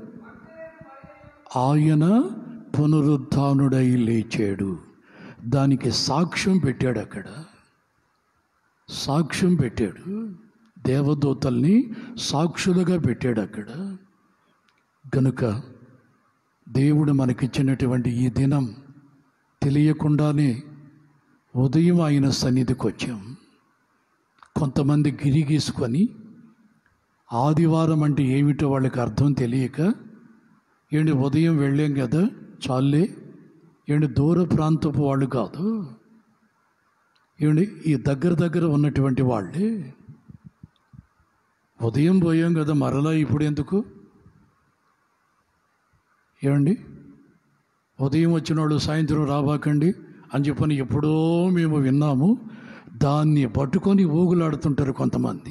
ఆయన పునరుత్థానుడై లేచాడు. దానికి సాక్ష్యం పెట్టాడు. అక్కడ సాక్ష్యం పెట్టాడు. దేవదూతల్ని సాక్షులుగా పెట్టాడు అక్కడ. గనుక దేవుడు మనకిచ్చినటువంటి ఈ దినం తెలియకుండానే ఉదయం ఆయన సన్నిధికి వచ్చాం. కొంతమంది గిరిగీసుకొని ఆదివారం అంటే ఏమిటో వాళ్ళకి అర్థం తెలియక ఏంటి ఉదయం వెళ్ళాం కదా చాలే, ఏంటి దూర ప్రాంతపు వాళ్ళు కాదు, ఏమండి ఈ దగ్గర దగ్గర ఉన్నటువంటి వాళ్ళే. ఉదయం పోయాం కదా మరలా ఇప్పుడు ఎందుకు? ఏమండి ఉదయం వచ్చిన వాళ్ళు సాయంత్రం రాబాకండి అని చెప్పని ఎప్పుడో మేము విన్నాము. దాన్ని పట్టుకొని ఊగులాడుతుంటారు కొంతమంది.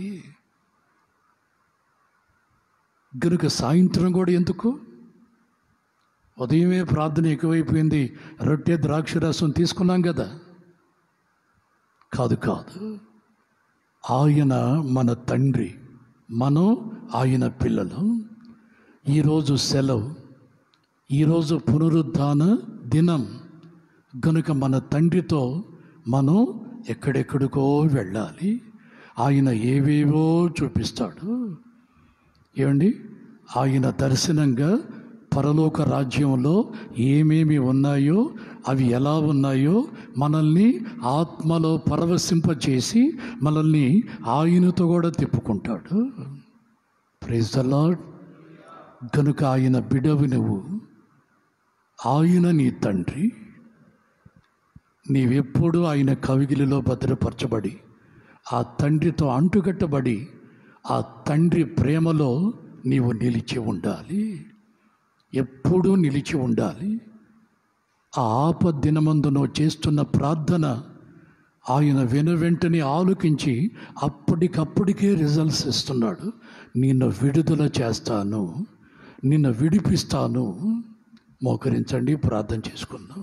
కనుక సాయంత్రం కూడా ఎందుకు? ఉదయమే ప్రార్థన ఎక్కువైపోయింది, రొట్టె ద్రాక్షరసం తీసుకున్నాం కదా. కాదు కాదు ఆయన మన తండ్రి, మనం ఆయన పిల్లలు. ఈరోజు సెలవు, ఈరోజు పునరుద్ధాన దినం. గనుక మన తండ్రితో మనం ఎక్కడెక్కడికో వెళ్ళాలి. ఆయన ఏవేవో చూపిస్తాడు. ఏమండి ఆయన దర్శనంగా పరలోక రాజ్యంలో ఏమేమి ఉన్నాయో, అవి ఎలా ఉన్నాయో మనల్ని ఆత్మలో పరవశింపచేసి మనల్ని ఆయనతో కూడా తిప్పుకుంటాడు. Praise the lord. కనుక ఆయన బిడవి నువ్వు, ఆయన నీ తండ్రి. నీవెప్పుడు ఆయన కవిగిలిలో భద్రపరచబడి ఆ తండ్రితో అంటుకట్టబడి ఆ తండ్రి ప్రేమలో నీవు నిలిచి ఉండాలి. ఎప్పుడూ నిలిచి ఉండాలి. ఆ ఆపద దినమందు నువ్వు చేస్తున్న ప్రార్థన ఆయన వెను వెంటనే ఆలోకించి అప్పటికప్పటికే రిజల్ట్స్ ఇస్తున్నాడు. నిన్ను విడుదల చేస్తాను, నిన్ను విడిపిస్తాను. మోకరించండి, ప్రార్థన చేసుకుందాం.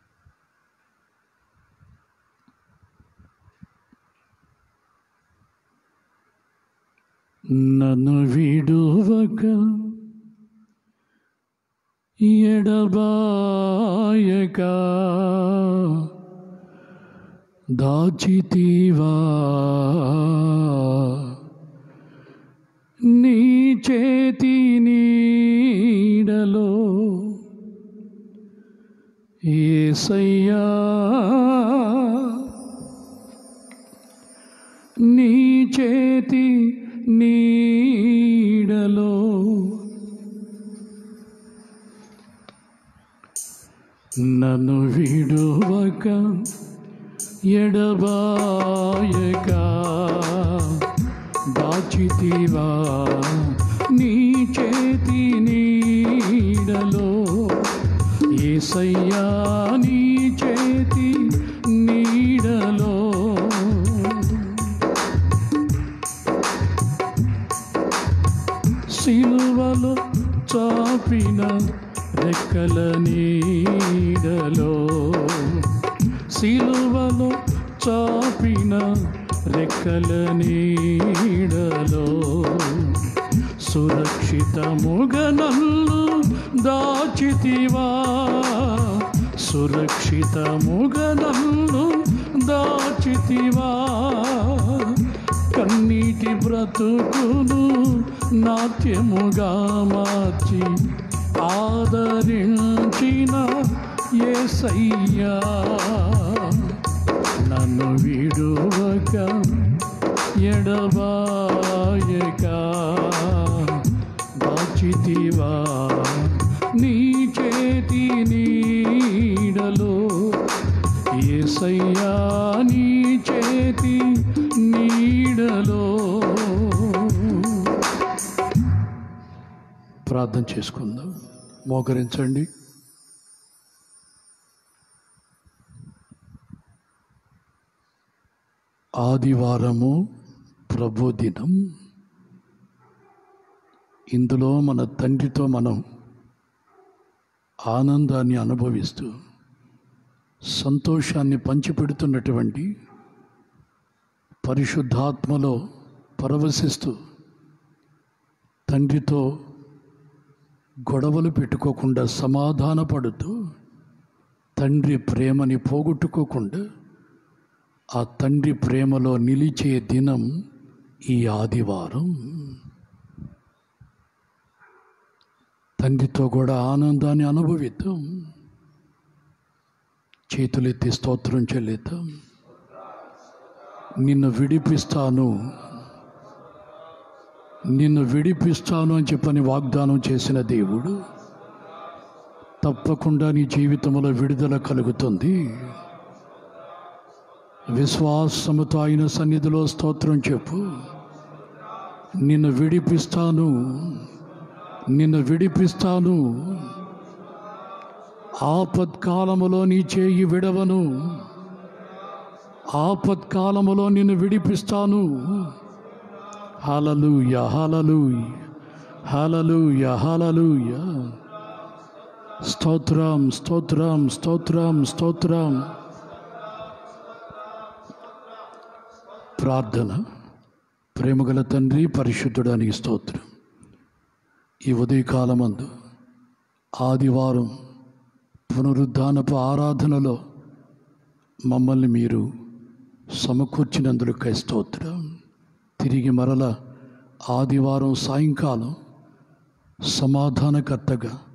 నన్ను విడువక ఎడబాయక దాచితివా నీ చేతి నీడలో యేసయ్యా, నీ చేతి నీడలో నన్ను విడువక ఎడబాయక దాచితివా నీ చేతి నీడలో యేసయ్యా, నీ చేతి నీడలో సిలువలో చాపిన రెక్కల నీడలో, సిలువలో చాపిన రెక్కల నీడలో సురక్షితముగా నన్ను దాచితివా, సురక్షితముగా నన్ను దాచితివా. కన్నీటి బ్రతుకును నాట్యముగా మార్చి ఆదరించిన యేసయ్యా, నన్ను విడువక ఎడబాయక దాచితివా నీ చేతి నీడలో యేసయ్యా, నీ చేతి నీడలో. ప్రార్థన చేసుకుందాం. మోకరించండి. ఆదివారము ప్రభుదినం. ఇందులో మన తండ్రితో మనం ఆనందాన్ని అనుభవిస్తూ సంతోషాన్ని పంచిపెడుతున్నటువంటి పరిశుద్ధాత్మలో పరవశిస్తూ తండ్రితో గొడవలు పెట్టుకోకుండా సమాధానపడుతూ తండ్రి ప్రేమని పోగొట్టుకోకుండా ఆ తండ్రి ప్రేమలో నిలిచే దినం ఈ ఆదివారం. తండ్రితో కూడా ఆనందాన్ని అనుభవిద్దాం. చేతులెత్తి స్తోత్రం చెల్లిద్దాం. నిన్ను విడిపిస్తాను, నిన్ను విడిపిస్తాను అని చెప్పని వాగ్దానం చేసిన దేవుడు తప్పకుండా నీ జీవితంలో విడుదల కలుగుతుంది. విశ్వాసముతో ఆయన సన్నిధిలో స్తోత్రం చెప్పు. నిన్ను విడిపిస్తాను, నిన్ను విడిపిస్తాను. ఆపత్కాలములో నీ చేయి విడవను, ఆపత్కాలములో నిన్ను విడిపిస్తాను. హల్లెలూయా, హల్లెలూయా, హల్లెలూయా, హల్లెలూయా. స్తోత్రం, స్తోత్రం, స్తోత్రం, స్తోత్రం. ప్రార్థన. ప్రేమగల తండ్రి, పరిశుద్ధుడానికి స్తోత్రం. ఈ ఉదయకాలమందు ఆదివారం పునరుద్ధానపు ఆరాధనలో మమ్మల్ని మీరు సమకూర్చినందుకై స్తోత్రం. తిరిగి మరల ఆదివారం సాయంకాలం సమాధానకర్తగా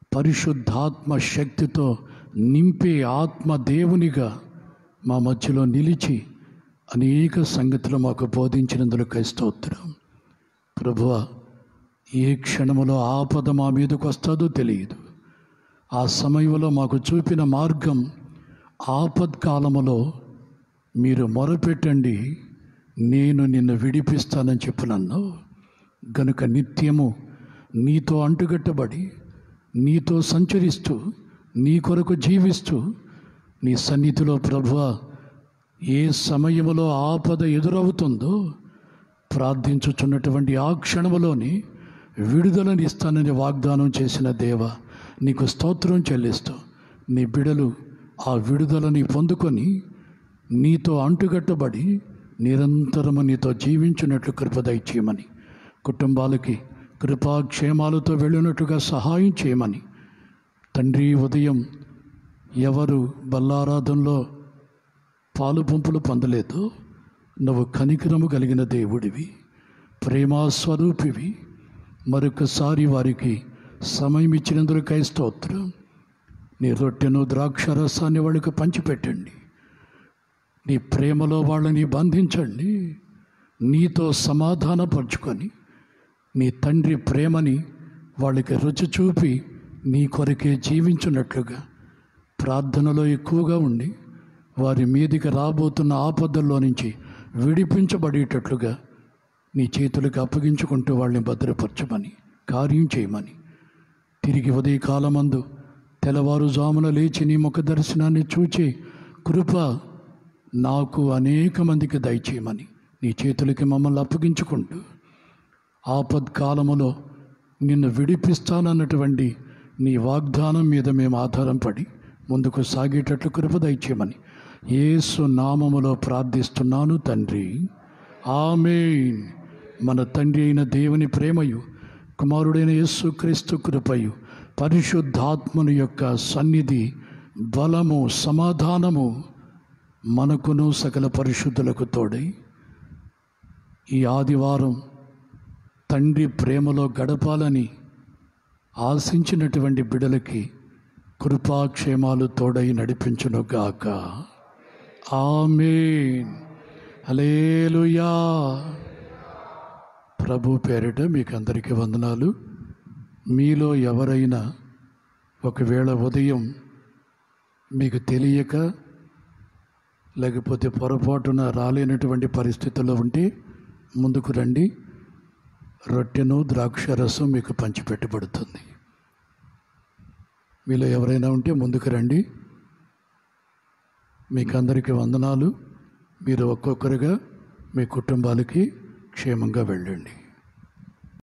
పరిశుద్ధాత్మ శక్తితో నింపే ఆత్మ దేవునిగా మా మధ్యలో నిలిచి అనేక సంగతులు మాకు బోధించినందుకు స్తోత్రం. ప్రభువా, ఏ క్షణములో ఆపద మా మీదకు వస్తుందో తెలియదు. ఆ సమయంలో మాకు చూపిన మార్గం, ఆపత్కాలములో మీరు మొరపెట్టండి, నేను నిన్ను విడిపిస్తానని చెప్పినన్ను గనుక నిత్యము నీతో అంటుగట్టబడి, నీతో సంచరిస్తూ, నీ కొరకు జీవిస్తూ, నీ సన్నిధిలో ప్రభువా ఏ సమయములో ఆపద ఎదురవుతుందో ప్రార్థించుచున్నటువంటి ఆ క్షణములోని విడుదలని ఇస్తానని వాగ్దానం చేసిన దేవ, నీకు స్తోత్రం చెల్లిస్తూ, నీ బిడలు ఆ విడుదలని పొందుకొని నీతో అంటుగట్టబడి నిరంతరము నీతో జీవించినట్లు కృప దయచేయమని, కుటుంబాలకి కృపాక్షేమాలతో వెళ్ళినట్టుగా సహాయం చేయమని తండ్రి, ఉదయం ఎవరు బల్లారాధనలో పాలు పంపులు పొందలేదో నువ్వు కనికరము కలిగిన దేవుడివి, ప్రేమాస్వరూపివి. మరొకసారి వారికి సమయం ఇచ్చినందుకై స్తోత్రం. నీ రొట్టెను ద్రాక్ష రసాన్ని వాళ్ళకి పంచిపెట్టండి. నీ ప్రేమలో వాళ్ళని బంధించండి. నీతో సమాధానపరుచుకొని నీ తండ్రి ప్రేమని వాళ్ళకి రుచి చూపి నీ కొరకే జీవించున్నట్లుగా ప్రార్థనలో ఎక్కువగా ఉండి వారి మీదికి రాబోతున్న ఆపదల్లో నుంచి విడిపించబడేటట్లుగా నీ చేతులకు అప్పగించుకుంటూ వాళ్ళని భద్రపరచమని, కార్యం చేయమని, తిరిగి ఉదయకాలమందు తెల్లవారుజామున లేచి నీ ముఖ దర్శనాన్ని చూచే కృప నాకు అనేక మందికి దయచేయమని నీ చేతులకి మమ్మల్ని అప్పగించుకుంటూ, ఆపత్కాలములో నిన్ను విడిపిస్తానన్నటువంటి నీ వాగ్దానం మీద మేము ఆధారం పడి ముందుకు సాగేటట్లు కృప దయచేయమని యేసు నామములో ప్రార్థిస్తున్నాను తండ్రి, ఆమేన్. మన తండ్రి అయిన దేవుని ప్రేమయు, కుమారుడైన యేసు క్రీస్తు కృపయు, పరిశుద్ధాత్మను యొక్క సన్నిధి, బలము, సమాధానము మనకును సకల పరిశుద్ధులకు తోడై ఈ ఆదివారం తండ్రి ప్రేమలో గడపాలని ఆశించినటువంటి బిడలకి కృపాక్షేమాలు తోడై నడిపించునుగాక. ఆమేన్. హల్లెలూయా. ప్రభు పేరిట మీకు అందరికీ వందనాలు. మీలో ఎవరైనా ఒకవేళ ఉదయం మీకు తెలియక లేకపోతే పొరపాటున రాలేనటువంటి పరిస్థితుల్లో ఉంటే ముందుకు రండి. రొట్టెను ద్రాక్ష రసం మీకు పంచిపెట్టబడుతుంది. మీలో ఎవరైనా ఉంటే ముందుకు రండి. మీకు అందరికీ వందనాలు. మీరు ఒక్కొక్కరుగా మీ కుటుంబాలకి క్షేమంగా వెళ్ళండి.